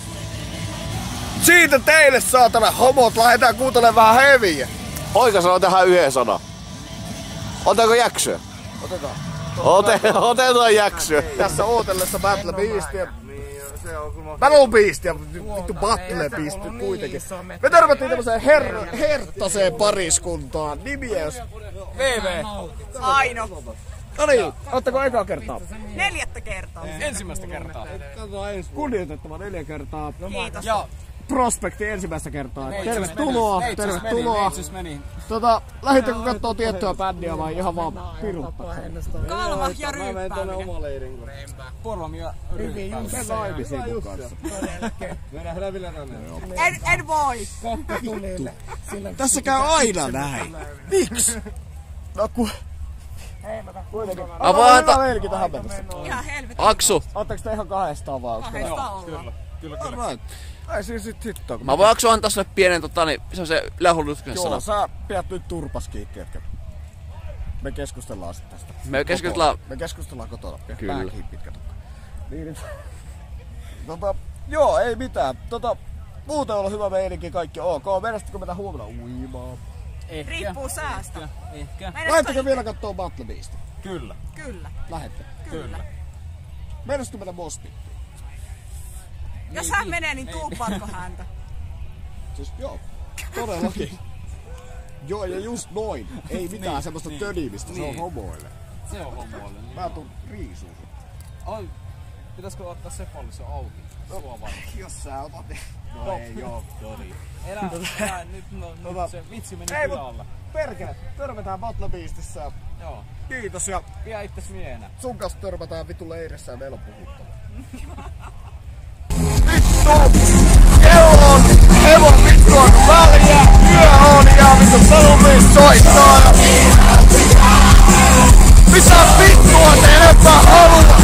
Speaker 2: Siitä teille saatana homot, lähdetään kuuntelemaan vähän heviä.
Speaker 9: Poika sanoo tähän yhden sanan. Otetaanko jaksoa?
Speaker 2: Otetaan.
Speaker 9: Otetaan jaksoa.
Speaker 2: Tässä ootellessa Battle Beastia. Battle Beastia, vittu Battle Beastia kuitenkin. Me törmättiin tämmöseen herttaseen pariskuntaan. Nimiä jos...
Speaker 12: VV. Aino.
Speaker 2: No niin, ootteko ekaa kertaa?
Speaker 12: 4. kertaa.
Speaker 2: Ensimmäistä kertaa. Kunnioitettava 4 kertaa.
Speaker 12: Kiitos.
Speaker 2: Ja Prospekti ensimmäistä kertaa. Tervetuloa, tervetuloa. Lähdittekö kattoo tiettyä bändiä vai ihan vaan piruttaa?
Speaker 12: Kalma ja ryyppääminen.
Speaker 2: Porvam ja ryyppääminen. Mennään naimisiin mun kanssa.
Speaker 12: En voi.
Speaker 2: Tässä käy aina näin. Miksi? No kun... Hyvä leirikin tähän mennessä.
Speaker 12: Ihan helvetin.
Speaker 9: Aksu.
Speaker 2: Ootteko te ihan 200 vaan?
Speaker 12: 200 ollaan.
Speaker 2: Kyllä. Ai siis sit hittoa.
Speaker 9: Mä voin Aksu antaa sulle pienen se on se lähulytkynen sana.
Speaker 2: Joo, sä pidät nyt turpaskiikki, etkä... Me keskustellaan sit tästä.
Speaker 9: Me
Speaker 2: keskustellaan kotona.
Speaker 9: Kyllä.
Speaker 2: Pääkin pitkä tukka. Niin. Joo, ei mitään. Muuten on hyvä meininki, kaikki ok. Mennäisitkö mennä huomenna uimaan?
Speaker 12: Ehkä. Riippuu säästä.
Speaker 6: Ehkä.
Speaker 2: Lähettekö vielä kattoo Battle Beastia?
Speaker 6: Kyllä.
Speaker 12: Kyllä.
Speaker 2: Lähette?
Speaker 12: Kyllä.
Speaker 2: Mennäisitkö mennä Mospittiin?
Speaker 12: Jos hän menee, niin tuuppaatko häntä?
Speaker 2: Siis joo, todellakin. Joo, ja just noin. Ei mitään semmoista tönimistä, se on homoille.
Speaker 6: Se on homoille.
Speaker 2: Mä tuun riisuun.
Speaker 6: Ai, pitäisikö ottaa Sepolle se auki? Sua varmaan.
Speaker 2: Jos sä otat, niin... No ei joo, Joni.
Speaker 6: Elä, nyt se vitsi meni pilalle.
Speaker 2: Perkele, törmätään Battle Beastissä.
Speaker 6: Joo.
Speaker 2: Kiitos ja...
Speaker 6: Pidä itses miehenä.
Speaker 2: Sun kanssa törmätään vittu leirissä ja meillä on puhuttava. Kello on hevon vittua väliä, yö on ja vittu Salumis soittaa. Mitä vittua te enempää haluatte?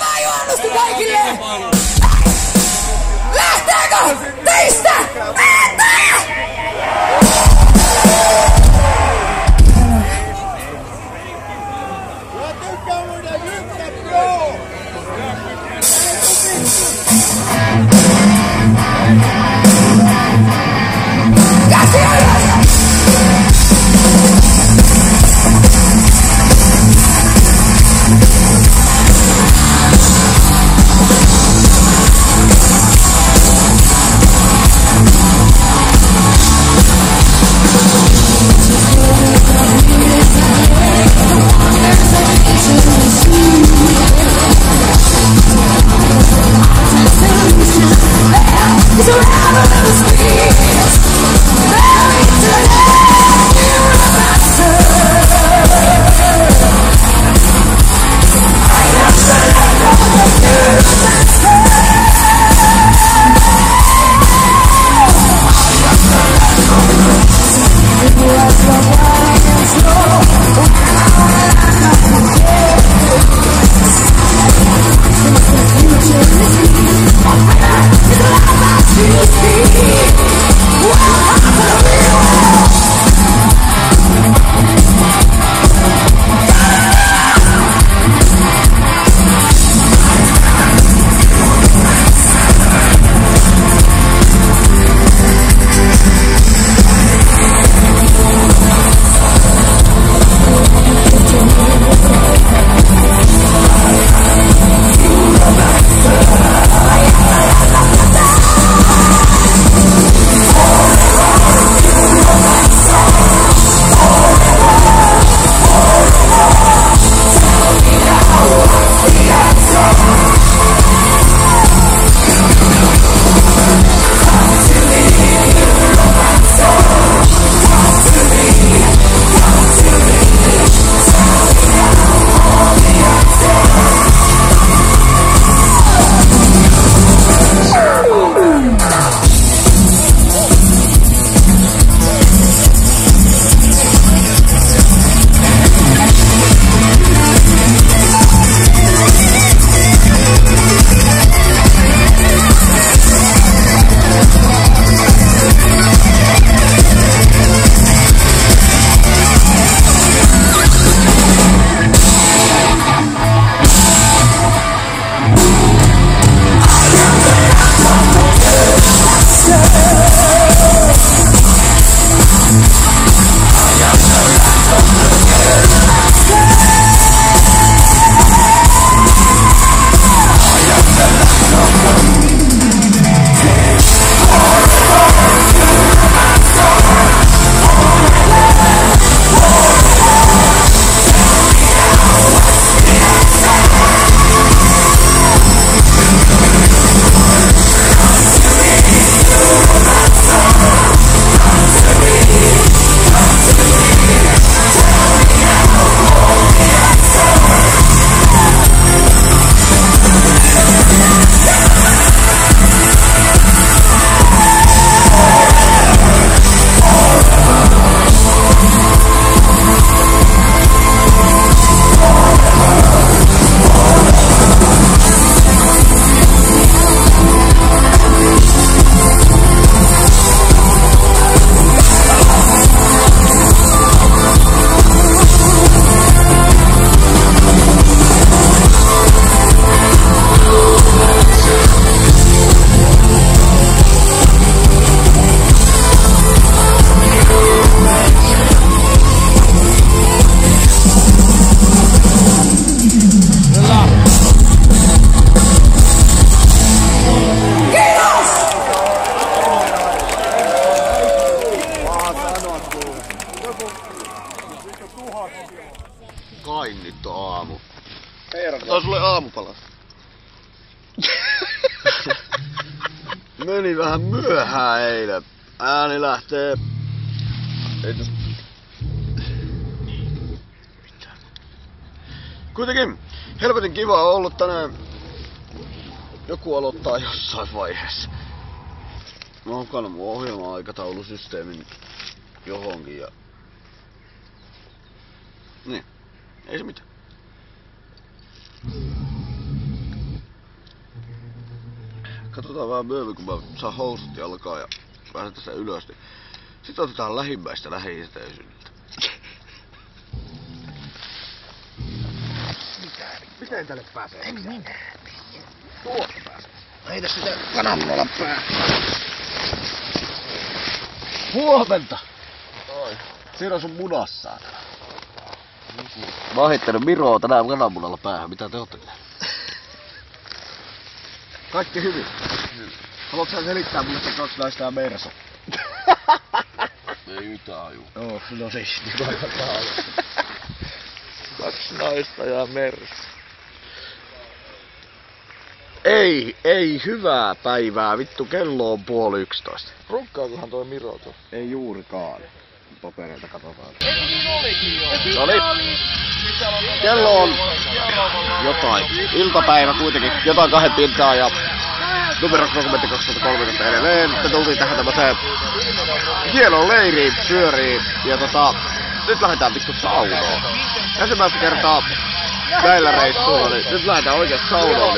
Speaker 7: Lähteekö teistä
Speaker 11: Tää on sulle aamupala. Meni vähän myöhään eilen. Ääni lähtee... Ei tästä... Mitään. Kuitenkin, helvetin kiva on ollut tänään. Joku aloittaa jossain vaiheessa. Mä oon hukannut mun ohjelma-aikataulusysteemin johonkin ja... Niin, ei se mitään. Katsotaan vähän myöhemmin, kun mä saan housut jalkaan ja pääsen tässä ylös. Niin sitten otetaan lähimmäistä lähi-yhteisöltä.
Speaker 10: Miten tälle pääsee?
Speaker 11: En minä tiedä.
Speaker 10: Tuolta pääsee. Heitä sitä kananmuolan päähän.
Speaker 11: Huomenta! Oi. Siinä on sun munas, saatana. Mä oon heittänyt Miroa tänään kananmunalla päähän. Mitä te ootte tehneet? Kaikki hyvin. Haluatko sä selittää mulle, että 2 naista ja Mersu? Ei mitään aju. Joo, no siis.
Speaker 10: 2 naista ja Mersu.
Speaker 11: Ei hyvää päivää, vittu kello on 10:30.
Speaker 10: Runkkaakohan toi Miro tuo?
Speaker 11: Ei juurikaan. Papereita katsotaan.
Speaker 10: Eikö niin olikin jo?
Speaker 11: No niin. Kello on jotain. Iltapäivä kuitenkin. Jotain 2 pintaa ja numero 2013 edelleen. Me tultiin tähän tämmöseen hienoon leiriin pyöriin. Ja nyt lähdetään vittu saunoon. Ensimmäistä kertaa näillä reissuilla, niin nyt lähdetään oikeesti saunoon.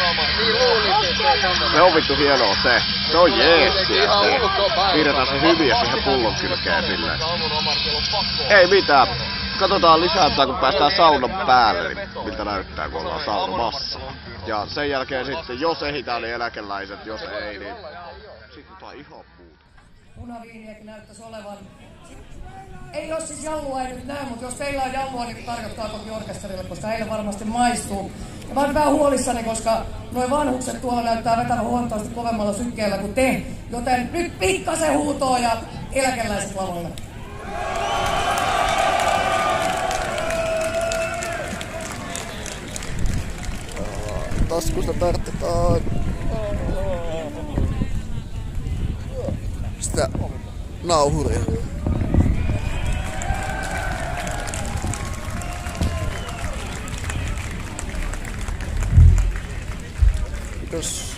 Speaker 11: Se on vittu hienoa se. Se on jeesiä se. Piirretään se hyvin ja siihen pullon kylkeen silleen. Ei mitään. Katsotaan lisääntää kun päästään saunan päälle, niin miltä näyttää kun ollaan saunomassa. Ja sen jälkeen sitten, jos ehditään niin eläkeläiset, jos ei, niin sitten jotain ihan muuta.
Speaker 13: Punaviiniäkin näyttäisi olevan. Ei oo siis jallua, ei nyt näy, mutta jos teillä on jallua, niin tarkoittaa toki orkesterille, koska heille varmasti maistuu. Ja mä oon vähän huolissani, koska noi vanhukset tuolla näyttää vetävän huomattavasti kovemmalla sykkeellä kuin te. Joten nyt pikkasen huutoa ja eläkeläiset lavoille.
Speaker 10: Taskusta tarttetaan sitä nauhuria. Kiitos.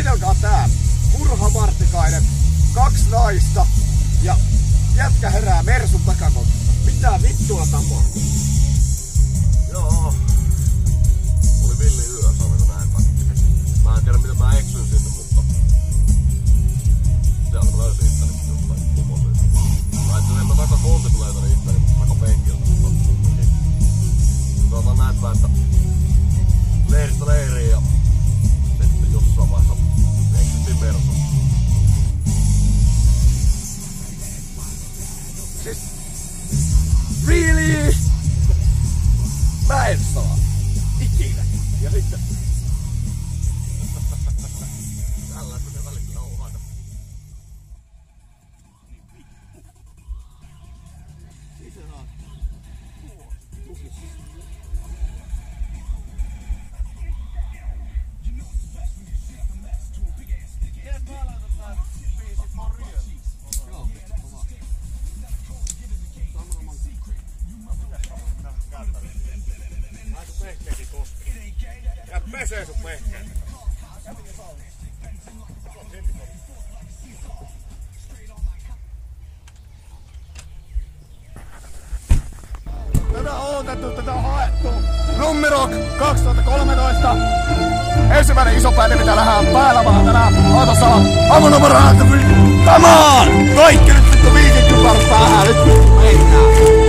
Speaker 9: Kuunnelkaa tää. Murha Martikainen, 2 naista ja jätkä herää Mersun takakontissa. Mitä vittua tapahtuu?
Speaker 14: Joo. Oli villi yö, sanoiko näin. Mä en tiedä miten mä eksyin sinne, mutta siellä mä löysin itteni jostain kumoisesta. Mä ajattelin, että mä takakontit löytänyt itteni takapenkiltä, mutta kumminkin. Sanotaan näin päin, että leiristä leiriin ja sitten jossain vaiheessa eksyttiin Mersun.
Speaker 9: Siis... Really? Mä en saa. Ikinä. Ja sitten...
Speaker 14: Tällaista se välillä on aina.
Speaker 9: Ja pesee sun pehkeet. Tätä on odotettu, tätä on haettu. Numero 2013. Ensimmäinen iso päivä, mitä lähdään päällä vaan tänään autossa. Aamunumero come on! Kaikki nyt vittu 5 kypärät päähän. Nyt mennään.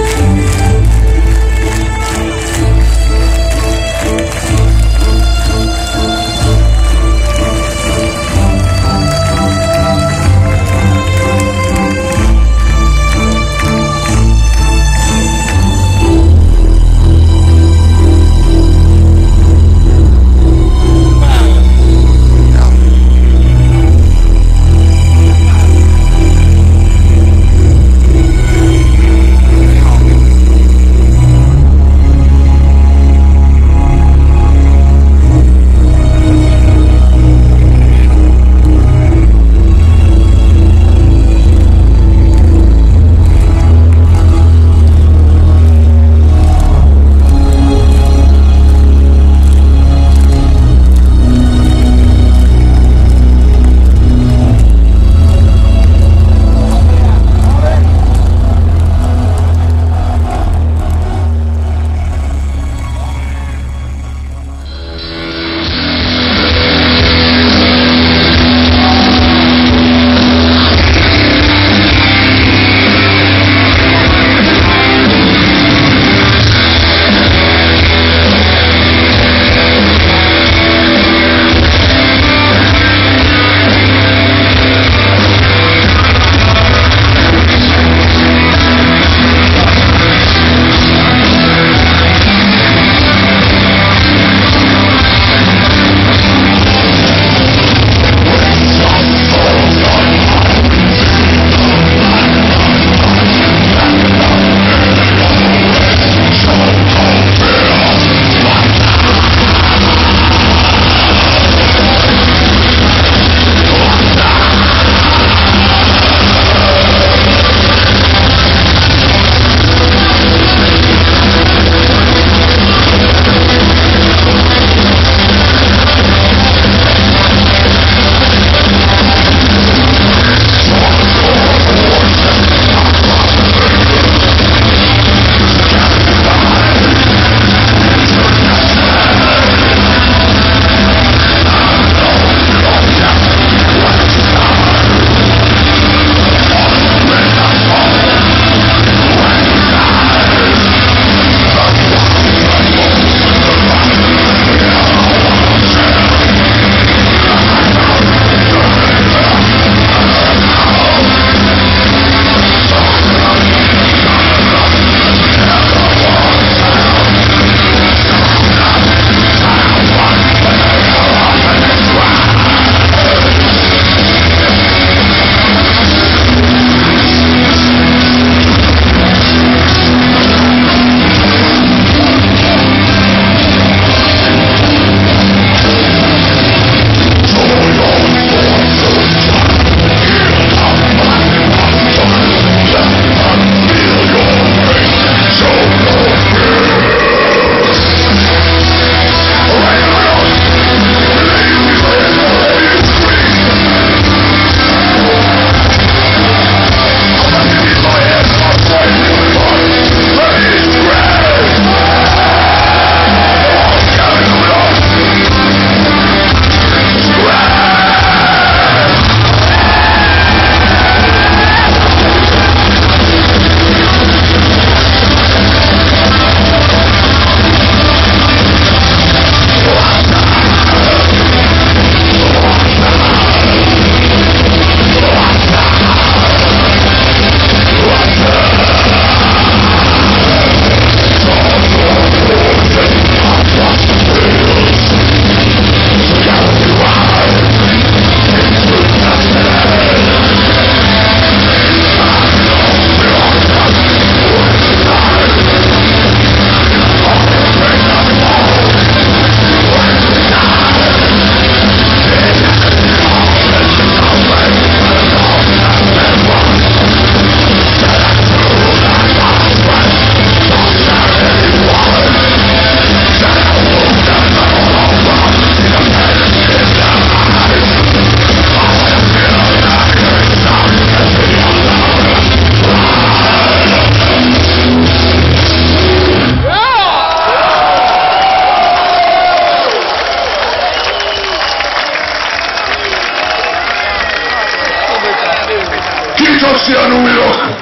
Speaker 15: Kiitoksia New York!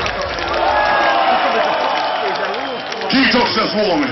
Speaker 15: Kiitoksia Suomi!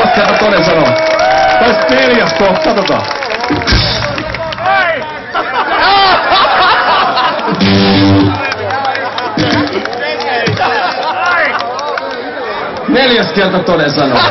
Speaker 16: sieltä toinen sanoo. Taisi 4. kohta, katsotaan. 4. sieltä toinen sanoo.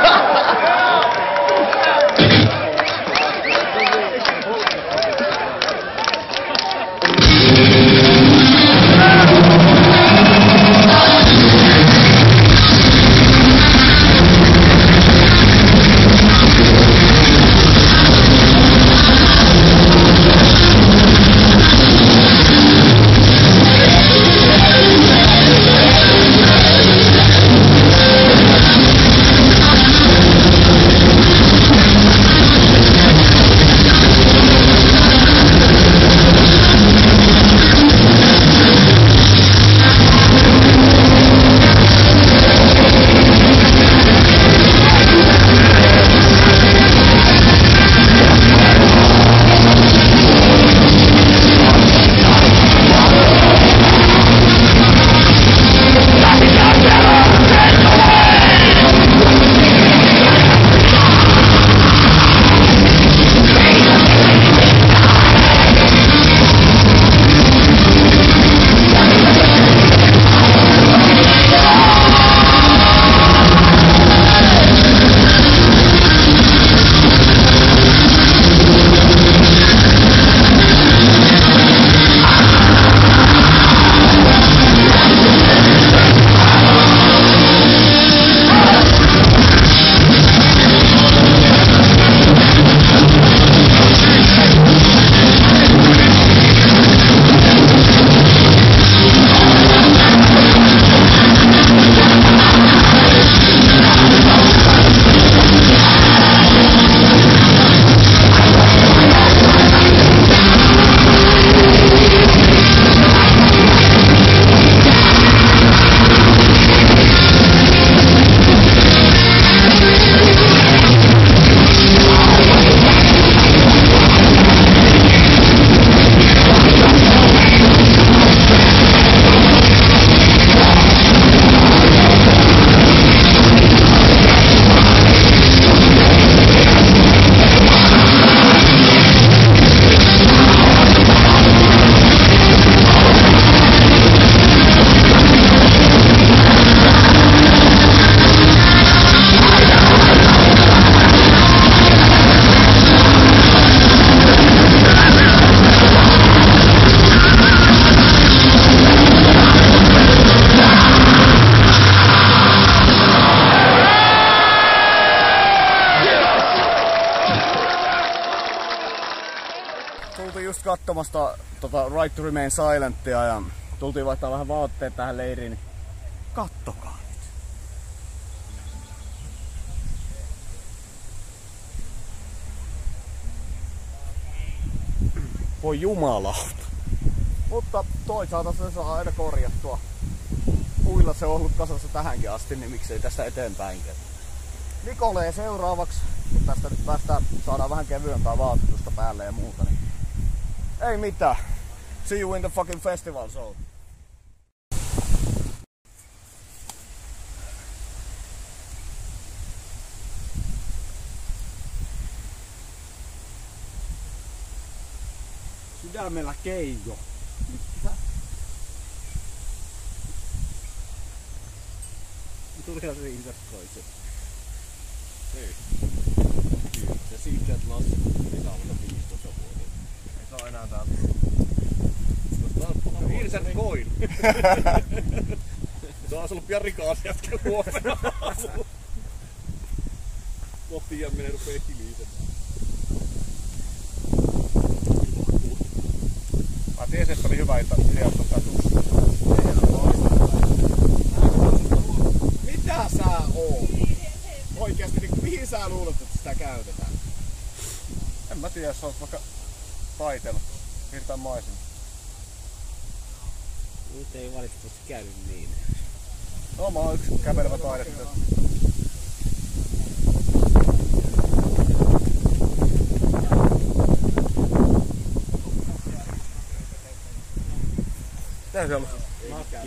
Speaker 2: Just katsomasta Right to Remain Silentia ja tultiin vaihtaa vähän vaatteet tähän leiriin. Kattokaa nyt. Voi jumalauta. Mutta toisaalta se saa aina korjattua. Puilla se on ollut kasassa tähänkin asti, niin miksei tästä eteenpäinkään. Nikolee seuraavaksi, kun tästä nyt saadaan vähän kevyempää vaatetusta päälle ja muuta, niin ei mitään. See you in the fucking festival zone. Sydämellä Keijo. Tulee riintakkoi se. Ei. Kyllä. Ja Secret Lassi pitää olla 15 vuotta. Ei saa enää täältä. Insert coin. Se on ollut pian rikas jätkä huomenna aamulla. Loppiamminen rupee hilisemään. Mä tiesin, että oli hyvä idea ottaa tää tussa. Mitä sä oot? Oikeesti, niin mihin sä luulet, että sitä käytetään? En mä tiedä, jos sä oot vaikka taitellut hirtaan maisemia.
Speaker 17: Nyt ei valitettavasti käynyt niin.
Speaker 2: No mä oon yksi kävelevä taidetta. Tää se on ollut?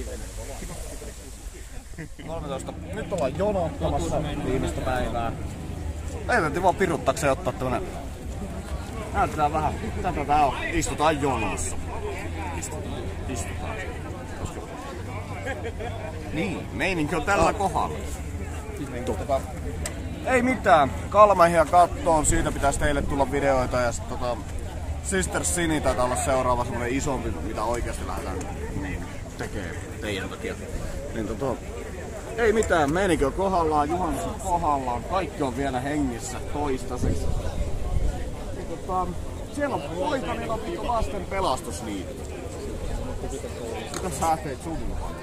Speaker 2: 13. Nyt ollaan jonottamassa viimeistä päivää. Ajateltiin vaan piruttakseen ottaa tämmönen... Näytetään vähän, tätä tää on. Istutaan jonossa. Istutaan. Niin, meininki on tällä kohdalla. Ei mitään. Kalmahia kattoon, siitä pitäisi teille tulla videoita ja sit Sister Sini taitaa olla seuraava semmonen isompi, mitä oikeasti lähdetään tekee teidän takia. Niin ei mitään, meininki on kohdallaan, juhannus on kohdallaan, kaikki on vielä hengissä toistaiseksi. Siellä on poika, niillä on lasten pelastusliitto. Mitä sä teit sun mukaan?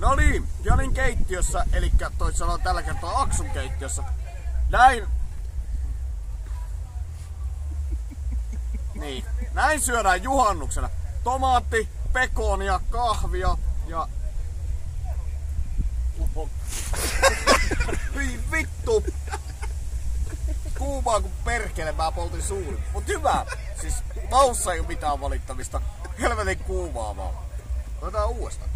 Speaker 2: No niin, Janin keittiössä, eli toisin sanoen tällä kertaa Aksun keittiössä. Näin syödään juhannuksena. Tomaatti, pekonia, kahvia ja... Hyi vittu! Kuumaa kun perkele, mä poltin suuri. Mut hyvä! Siis maussa ei oo mitään valittamista. Helvetin kuumaa vaan. Otetaan uudestaan.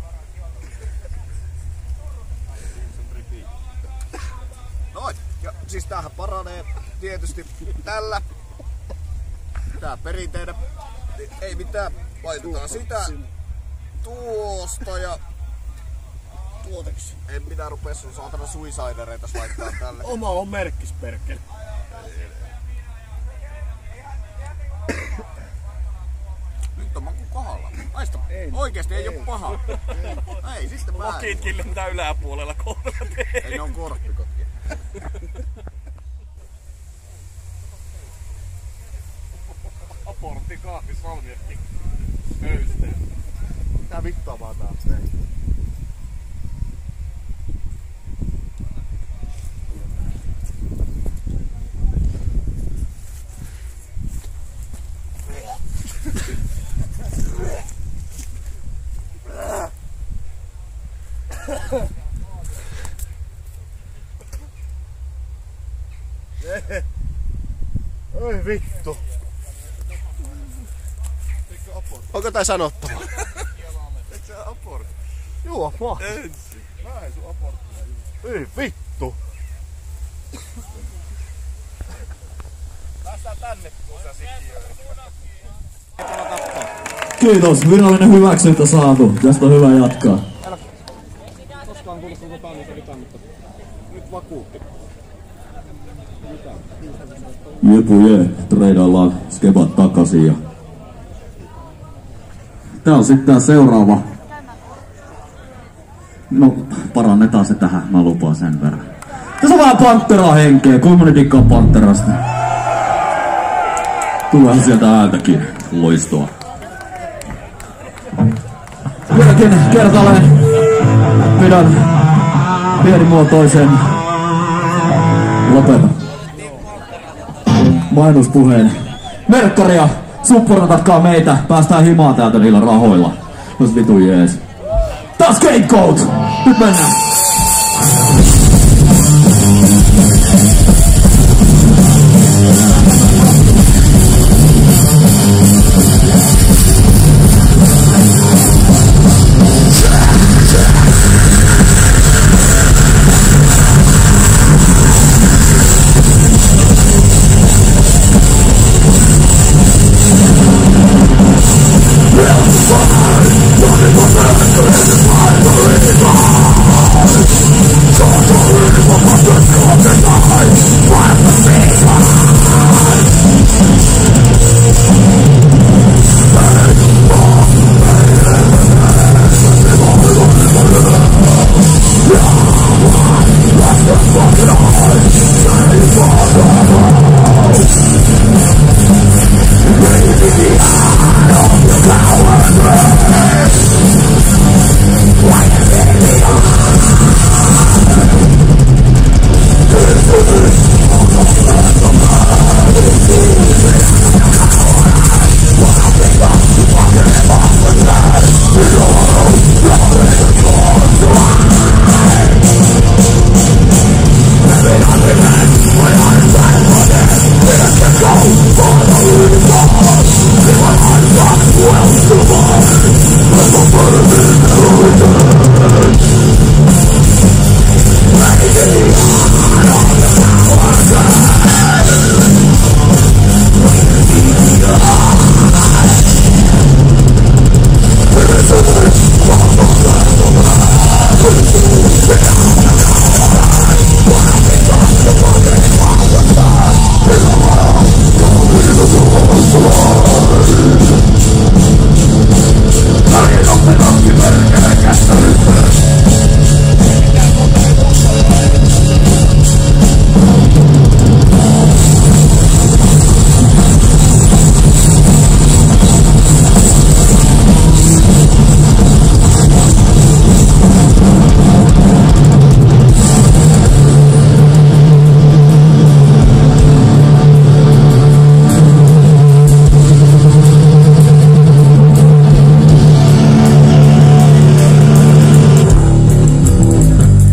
Speaker 2: Noin. Ja siis tämähän paranee tietysti tällä. Tää perinteinen. Ei mitään. Laitetaan sitä tuosta ja... Tuoteksi. En minä rupea sun saatana suicidereita laittaa tälle.
Speaker 9: Oma on merkkis perkele.
Speaker 2: Nyt on maku kohdalla. Aista. Oikeesti ei oo paha. Ei, sitten mä.
Speaker 9: Lokitkin lentää yläpuolella kohdalla.
Speaker 2: Ei ne on korppikotkin.
Speaker 9: Aportti kahvi salmiakki. Höysteen. Tää vittua vaan taas teistä. Oi vittu.
Speaker 11: Onko tää sanottava?
Speaker 9: Eikö sä aportti?
Speaker 11: Joo, mä.
Speaker 9: Ensin. Mä en sun aporttia.
Speaker 11: Ei vittu.
Speaker 9: Päästään tänne, kun sä sikiöön.
Speaker 18: Kiitos, virallinen hyväksyntä saatu. Tästä on hyvä jatkaa.
Speaker 9: Koskaan tullut koko taannut mitään, mutta nyt vakuutti.
Speaker 18: Jepu jee, treidaillaan skebat takaisin ja... Tää on sitten tää seuraava. No, parannetaan se tähän, mä lupaan sen verran. Tässä on vähän Pantera-henkeä, kuinka moni dikkaa Panterasta? Tuleehan sieltä ääntäkin, loistoa. Vieläkin kertaalleen pidän pienimuotoisen lopetan mainospuheen. Merkkaria, supportatkaa meitä, päästään himaan täältä niillä rahoilla. Jos vitu jees. Taas Scapegoat! Nyt mennään! Running my back,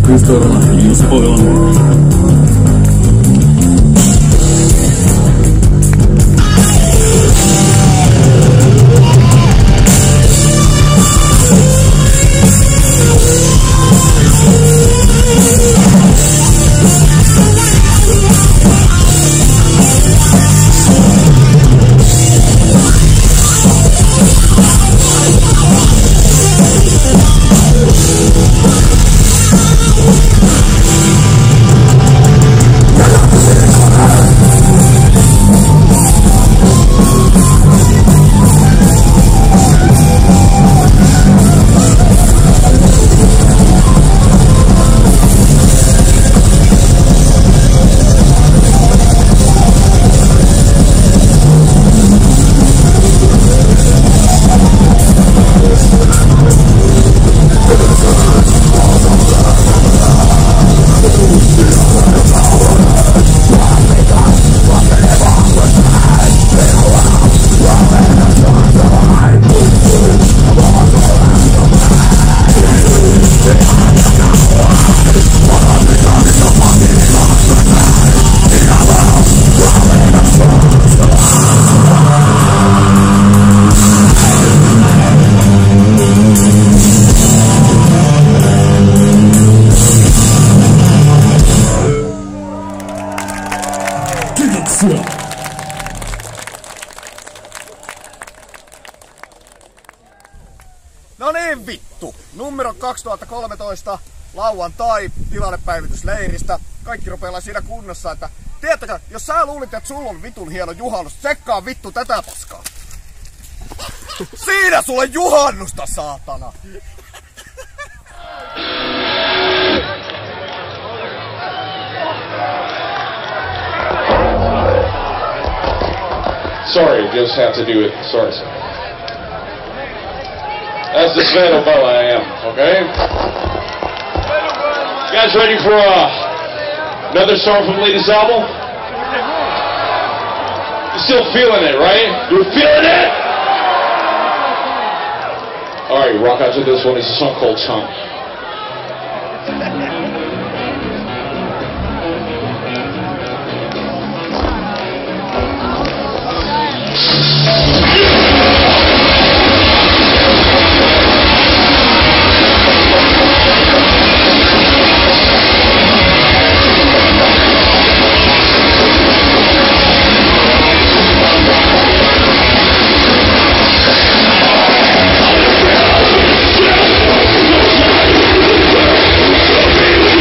Speaker 18: Christopher, you spoil.
Speaker 2: No niin vittu, numero 2013, lauantai, tilannepäivitys leiristä. Kaikki rupeillaan siinä kunnossa, että tiedätkö, jos sä luulit, että sulla on vitun hieno juhannus, tsekkaa vittu tätä paskaa. Siinä sulle juhannusta, saatana!
Speaker 16: Sorry, just have to do it. Sorry. That's the Sven Obella I am, okay? You guys ready for another song from latest album? You're still feeling it, right? You're feeling it? Alright, rock out to this one. It's a song called Tongue.
Speaker 15: Yeah.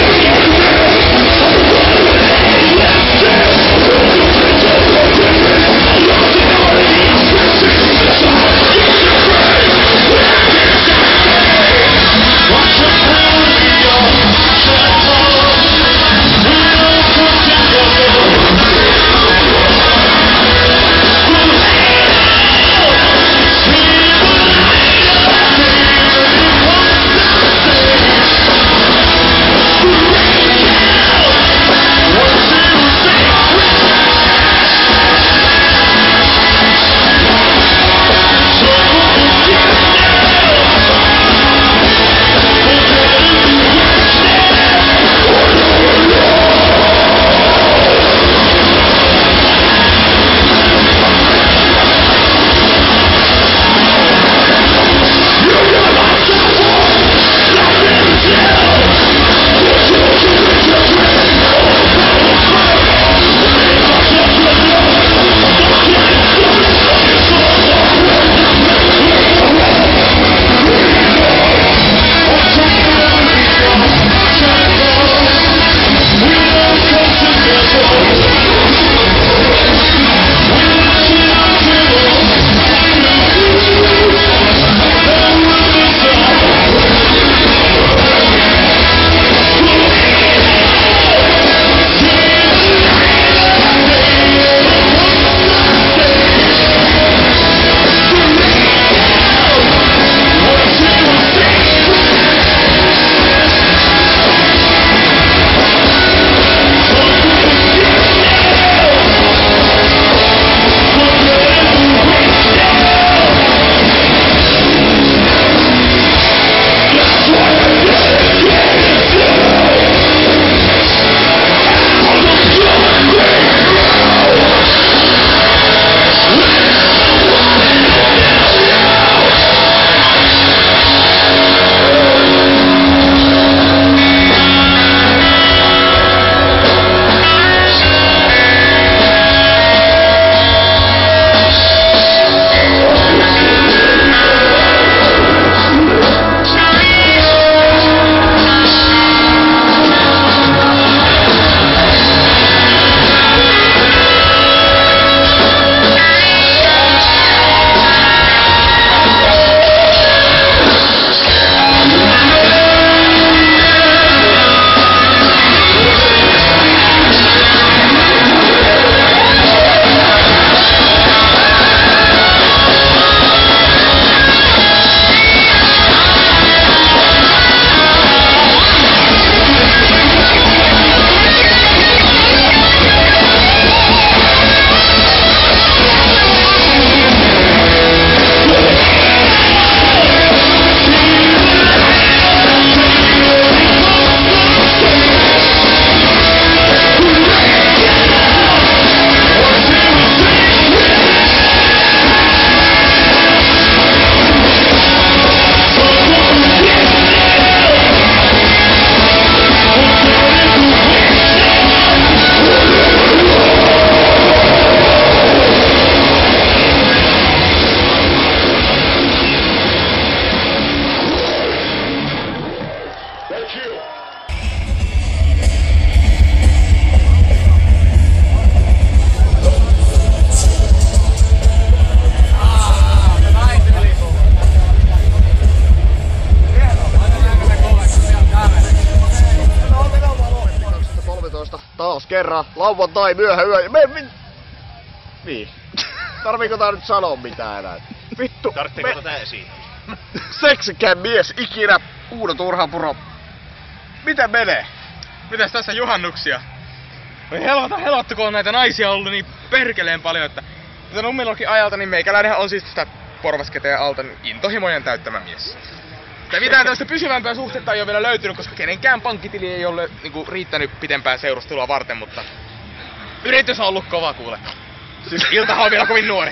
Speaker 11: taas kerran lauantai myöhäyö. Niin. Tarviiko tää nyt sanoa mitään enää? Vittu.
Speaker 4: Tarvitseeko tätä esiin?
Speaker 11: Seksikään mies ikinä. Uuno Turhapuro. Miten menee?
Speaker 19: Mitäs tässä juhannuksia? Helottu, kun on näitä naisia ollut niin perkeleen paljon, että tätä Nummelokin ajalta, niin meikäläinenhän on siis sitä porvasketeen alta intohimojen täyttämä mies. Tai mitään tästä pysyvämpää suhdetta ei ole vielä löytynyt, koska kenenkään pankkitili ei ole niinku riittänyt pitempään seurustelua varten, mutta yritys on ollut kova kuule. Siis iltahan on vielä kovin nuori.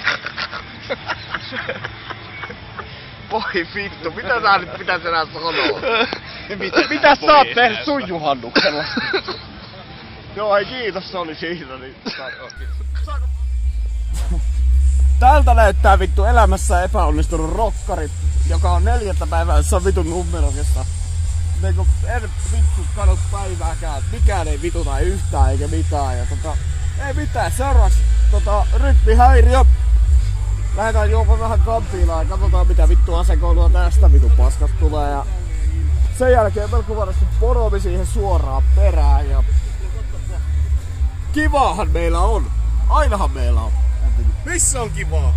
Speaker 11: Voi vittu, mitä sä nyt pitäis enää sanoa? Mitä sä oot tehnyt sun juhannuksella? Joo, ei kiitos, se oli siinä. Niin... Tältä näyttää vittu elämässä epäonnistunut rokkari, joka on 4. päivää jossain vitun Nummelokissa. Niinku, en vittu kadut päivääkään, mikään ei vituta yhtään eikä mitään. Ja ei mitään, seuraavaksi rytmihäiriö. Lähdetään juomaan vähän kampiilaa ja katsotaan mitä vittu asekoilua tästä vitun paskasta tulee. Ja sen jälkeen melko varmasti poromi siihen suoraan perään. Ja kivaahan meillä on. Ainahan meillä on.
Speaker 19: Missä on kivaa?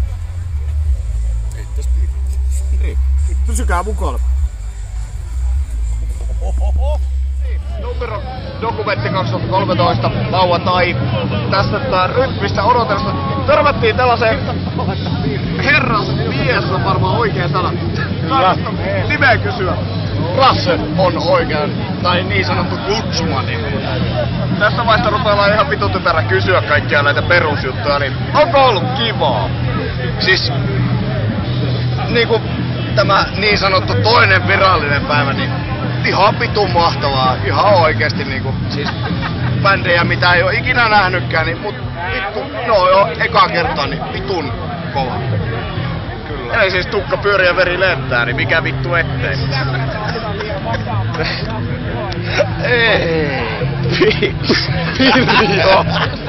Speaker 11: Ei tässä niin. Pysykää mukana. Numero Dokumentti 2013 lauantai. Tässä rytmistä odotellessa törmättiin tällaiseen herrasmies on varmaan oikea sana. Saanko nimeä kysyä? Rasse on oikein, tai niin sanottu kutsumani. Tässä vaiheessa rupeellaan ihan vitun typerä kysyä kaikkia näitä perusjuttuja, niin onko ollut kivaa? Siis niinku tämä niin sanottu toinen virallinen päivä, niin ihan vitun mahtavaa. Ihan oikeesti niinku siis bändejä mitä ei oo ikinä nähnytkään, niin mut vittu, no jo eka kertaa niin vitun kova. Kyllä. Ei siis tukka pyörii ja veri lentää, niin mikä vittu ettei. Ei. Pirjo.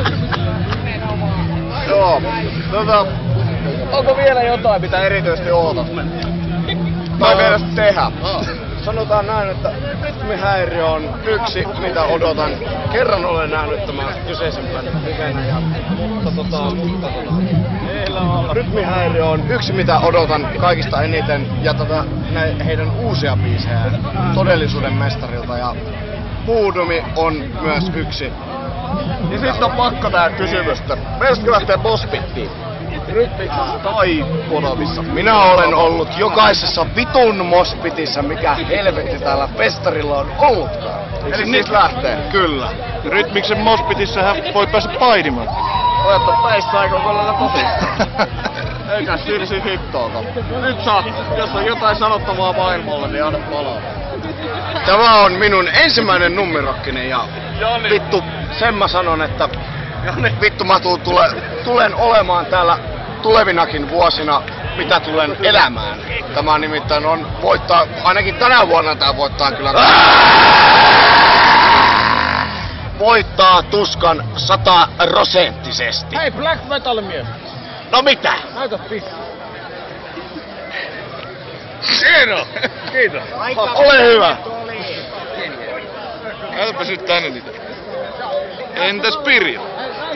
Speaker 11: Joo. Onko vielä jotain mitä erityisesti ootat? Tai vielä tehdä? Sanotaan näin, että rytmihäiriö on yksi, mitä odotan. Kerran olen nähnyt tämän kyseisen livenä ja rytmihäiriö on yksi, mitä odotan kaikista eniten ja heidän uusia biisejä Todellisuuden mestarilta ja Voodumi on myös yksi. Ja sitten on pakko tää kysymystä. Meistä lähtee Moshpittiin. Tai Ponovissa. Minä olen ollut jokaisessa vitun moshpitissä, mikä helvetti täällä festarilla on ollutkaan. Eli siis lähtee? Kyllä.
Speaker 14: Rytmiksen moshpitissähän voi päästä painimaan.
Speaker 11: Ojatta päissä aika kollata tosissaan. Eikä sirsi hittoota. Nyt saat, jos on jotain sanottavaa maailmalle, niin anna palaa. Tämä on minun ensimmäinen nummerokkinen ja vittu sen mä sanon, että vittu mä tulen olemaan täällä tulevinakin vuosina, mitä tulen elämään. Tämä nimittäin on voittaa, ainakin tänä vuonna tää voittaa kyllä. Voittaa tuskan 100%.
Speaker 19: Hei, black metal mies!
Speaker 11: No mitä?
Speaker 19: Näytä pissi.
Speaker 11: Hieno! Kiitos. Ole hyvä.
Speaker 19: Näytäpäs nyt tänne niitä. Entäs Pirjo?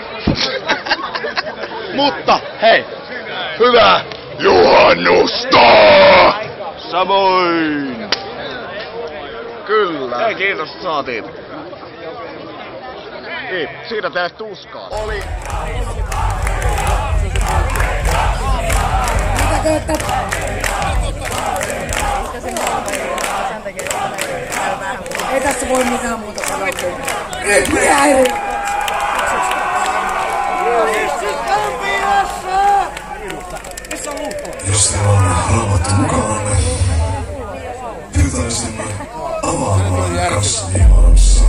Speaker 11: Mutta hei, hyvää juhannusta! Samoin! Kyllä. Hei, kiitos, että saatiin. Niin, siinä teet tuskaa. Oli.
Speaker 13: Ei tässä voi mitään muuta sanoa. Rytmihäiriö!
Speaker 15: Jos teillä on raamattu mukananne, pyytäisimme avaamaan kasvivansa.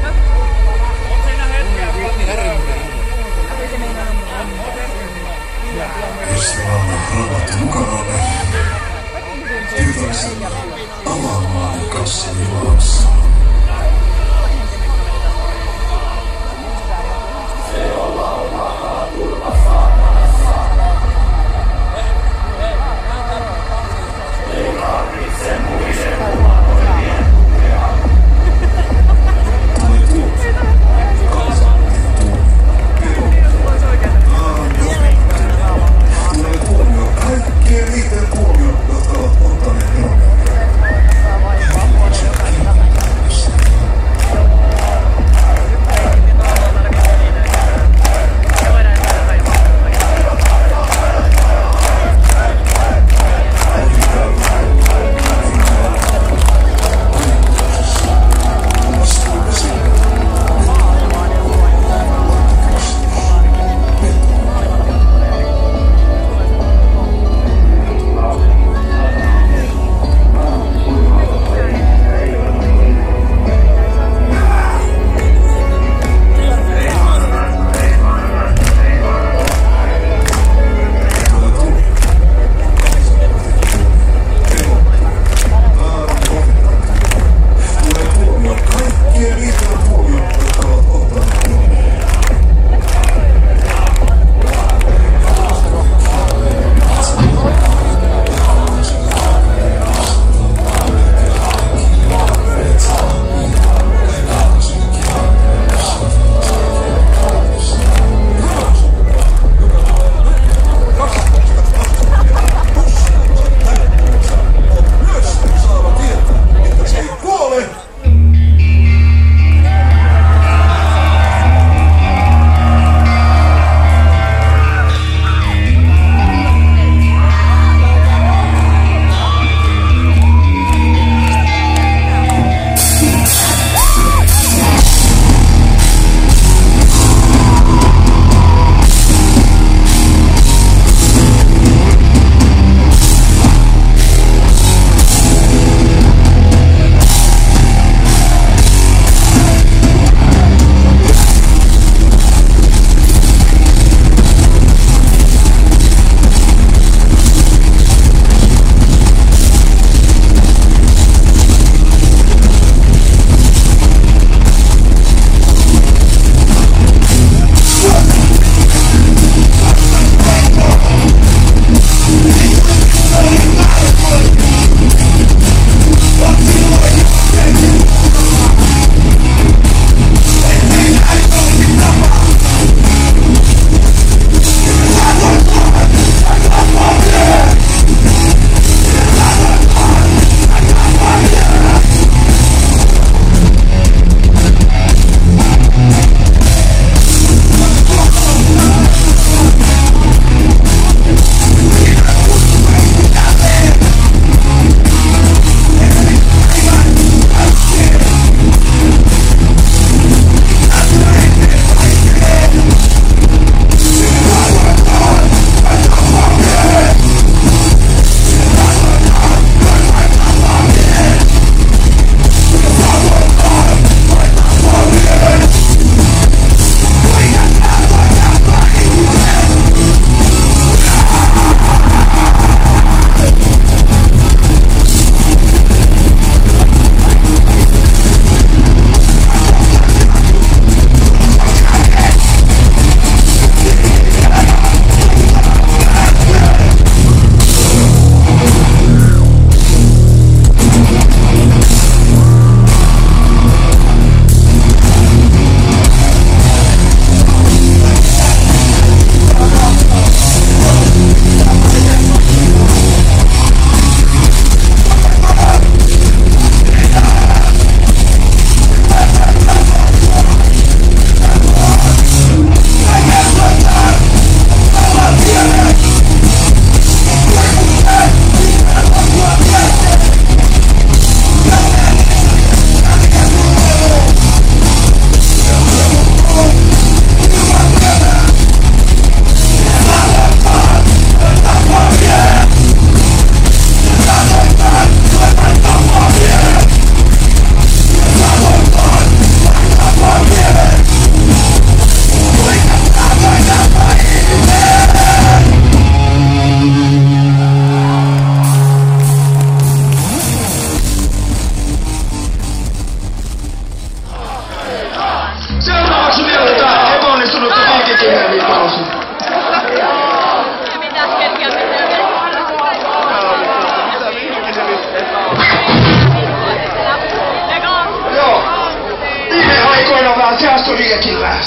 Speaker 15: Jos teillä on raamattu mukananne, pyytäisimme avaamaan kasvivansa.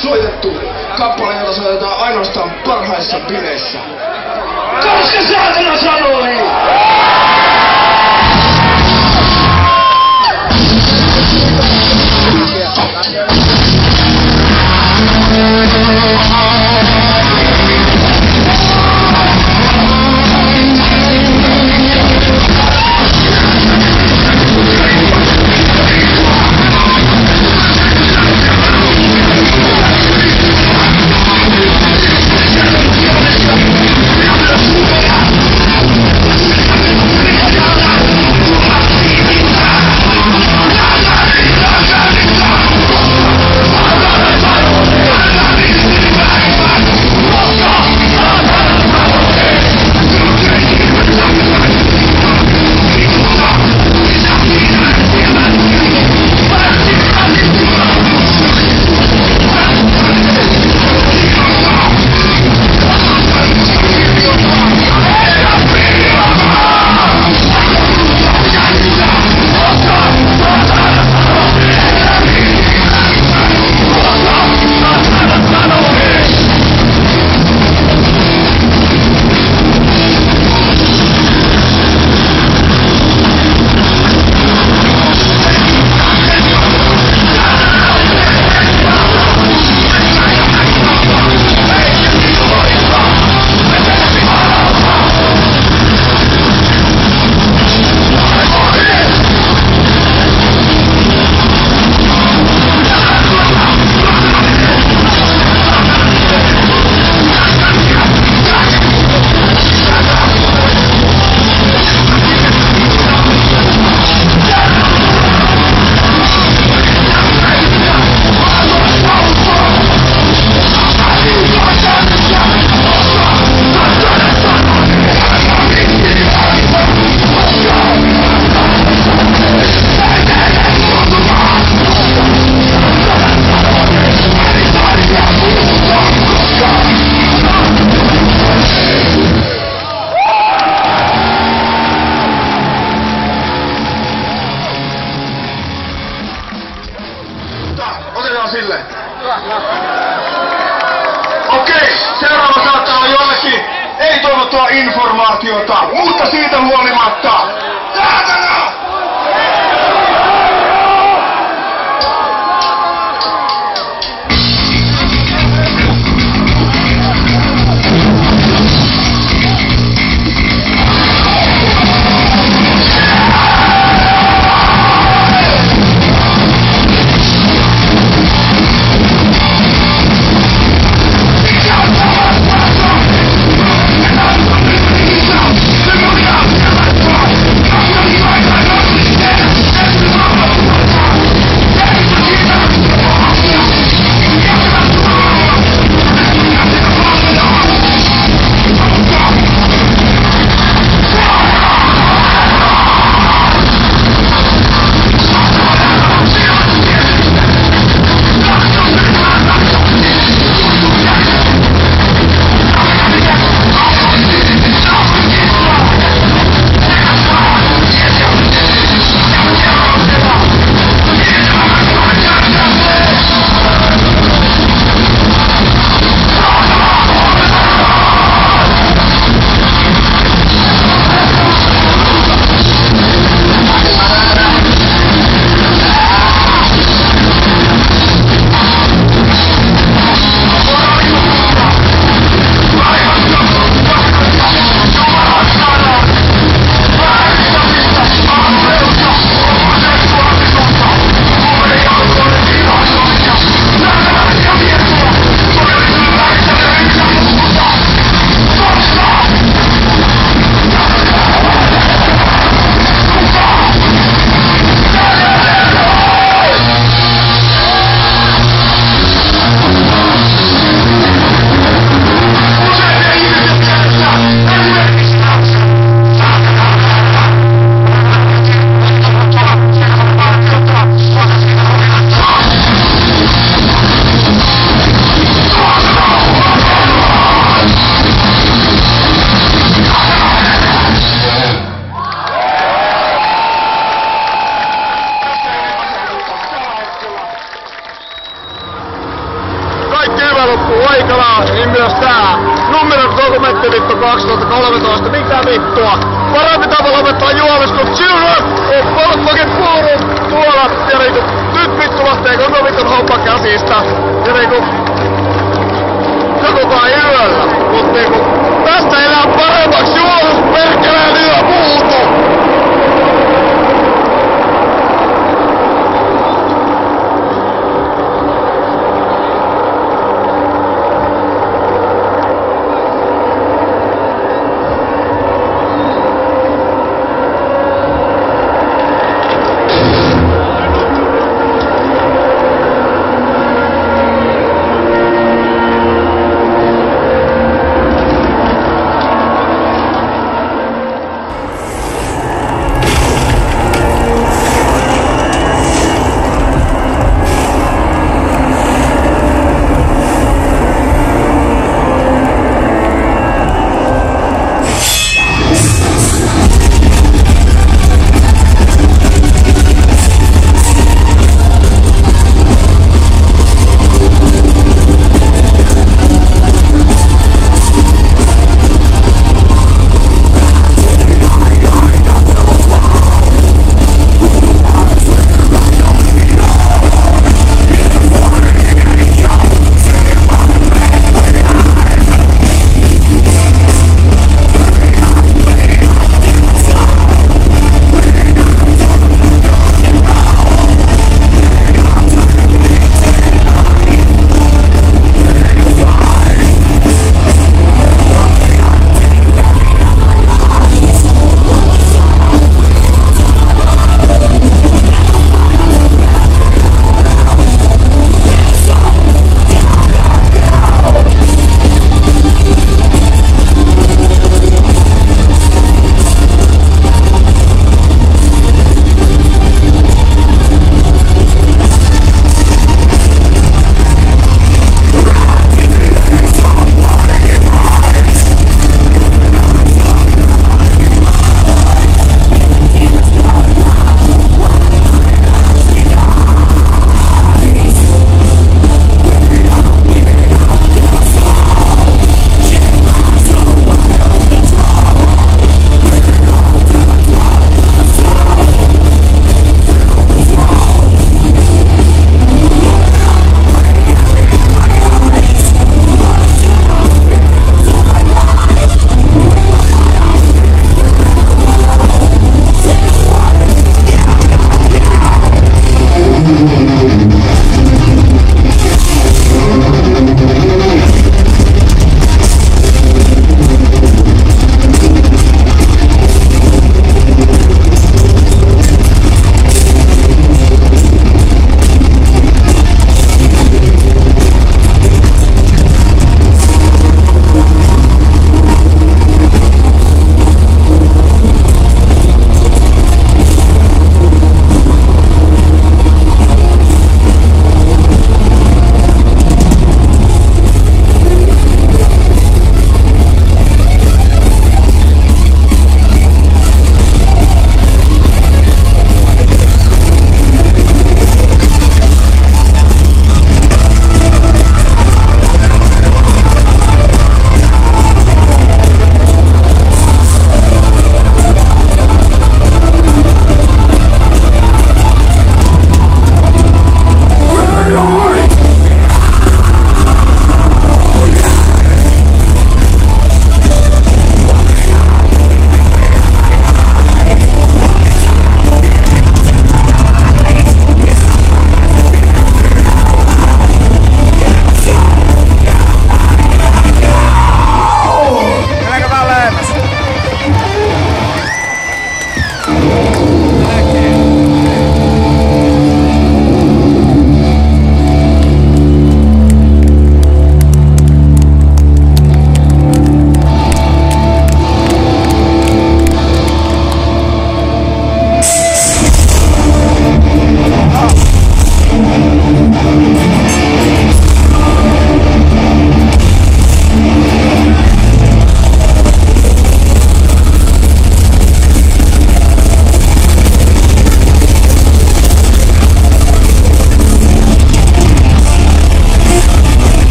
Speaker 3: soitettu kappale, jota soitetaan ainoastaan parhaissa bileissä. Koska saatana sanoo niin! Okei, seuraava saattaa olla jollekin ei-toivottua informaatiota, mutta siitä huolimatta... Saatana! Right.
Speaker 11: niin myös tää Numero Dokumentti vittu 2013, mitä vittua? Parempi tapa lopettaa juomis kun Children of Motherfucking Forum tuolla ja niinku nyt vittu lähtee koko vittun homma käsistä ja niinku koko yöllä, mut niinku tästä elää paremmaksi juomus perkeleen yö muutu!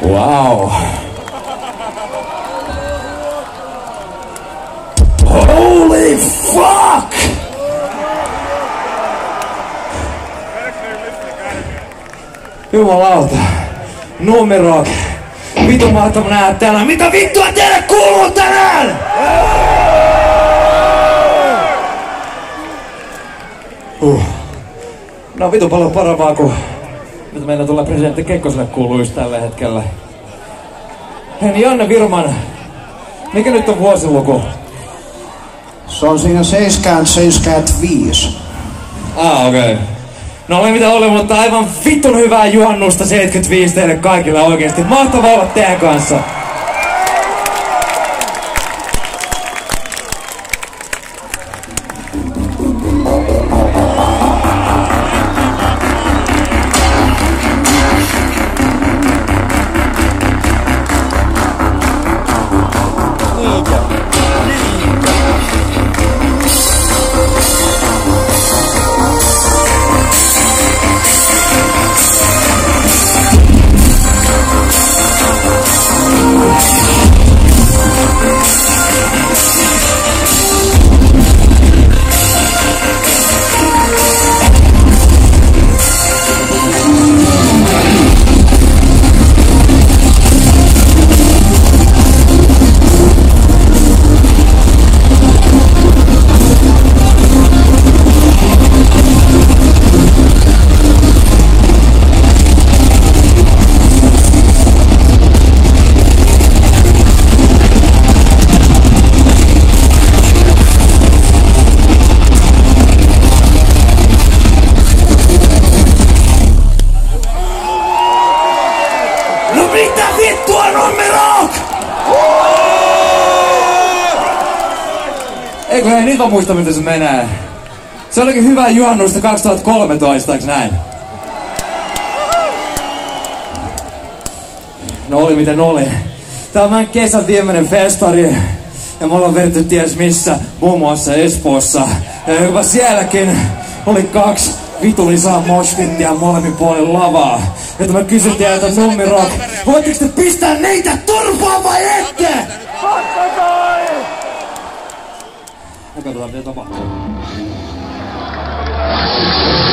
Speaker 18: Wow. Holy fuck! Jumalauta. Numerot. Vitu mahtava nähdä täällä. Mitä vittua teille kuuluu tänään? No vitu paljon parempaa kuin mitä meillä tulee presidentti Kekkoselle kuuluu just tällä hetkellä. Hei niin Janne Virman, mikä nyt on vuosiluku?
Speaker 20: Se on siinä 75.
Speaker 18: Okei. Okay. No oli mitä oli, mutta aivan vittun hyvää juhannusta 75 teille kaikille oikeesti. Mahtavaa olla teidän kanssa. Eiköhän niitä muista, miten se menee. Se olikin hyvää juhannusta 2013, eiks näin? No oli miten oli. Tää on meidän kesän viimeinen festari. Ja me ollaan verrattu ties missä, muun muassa Espoossa. Ja jopa sielläkin oli 2 vitulisaa moshpittiä molemmin puolin lavaa. Ja mä kysyn teiltä Nummirock, voitteko te pistää neitä turpaan vai ette? Ja katsotaan mitä tapahtuu.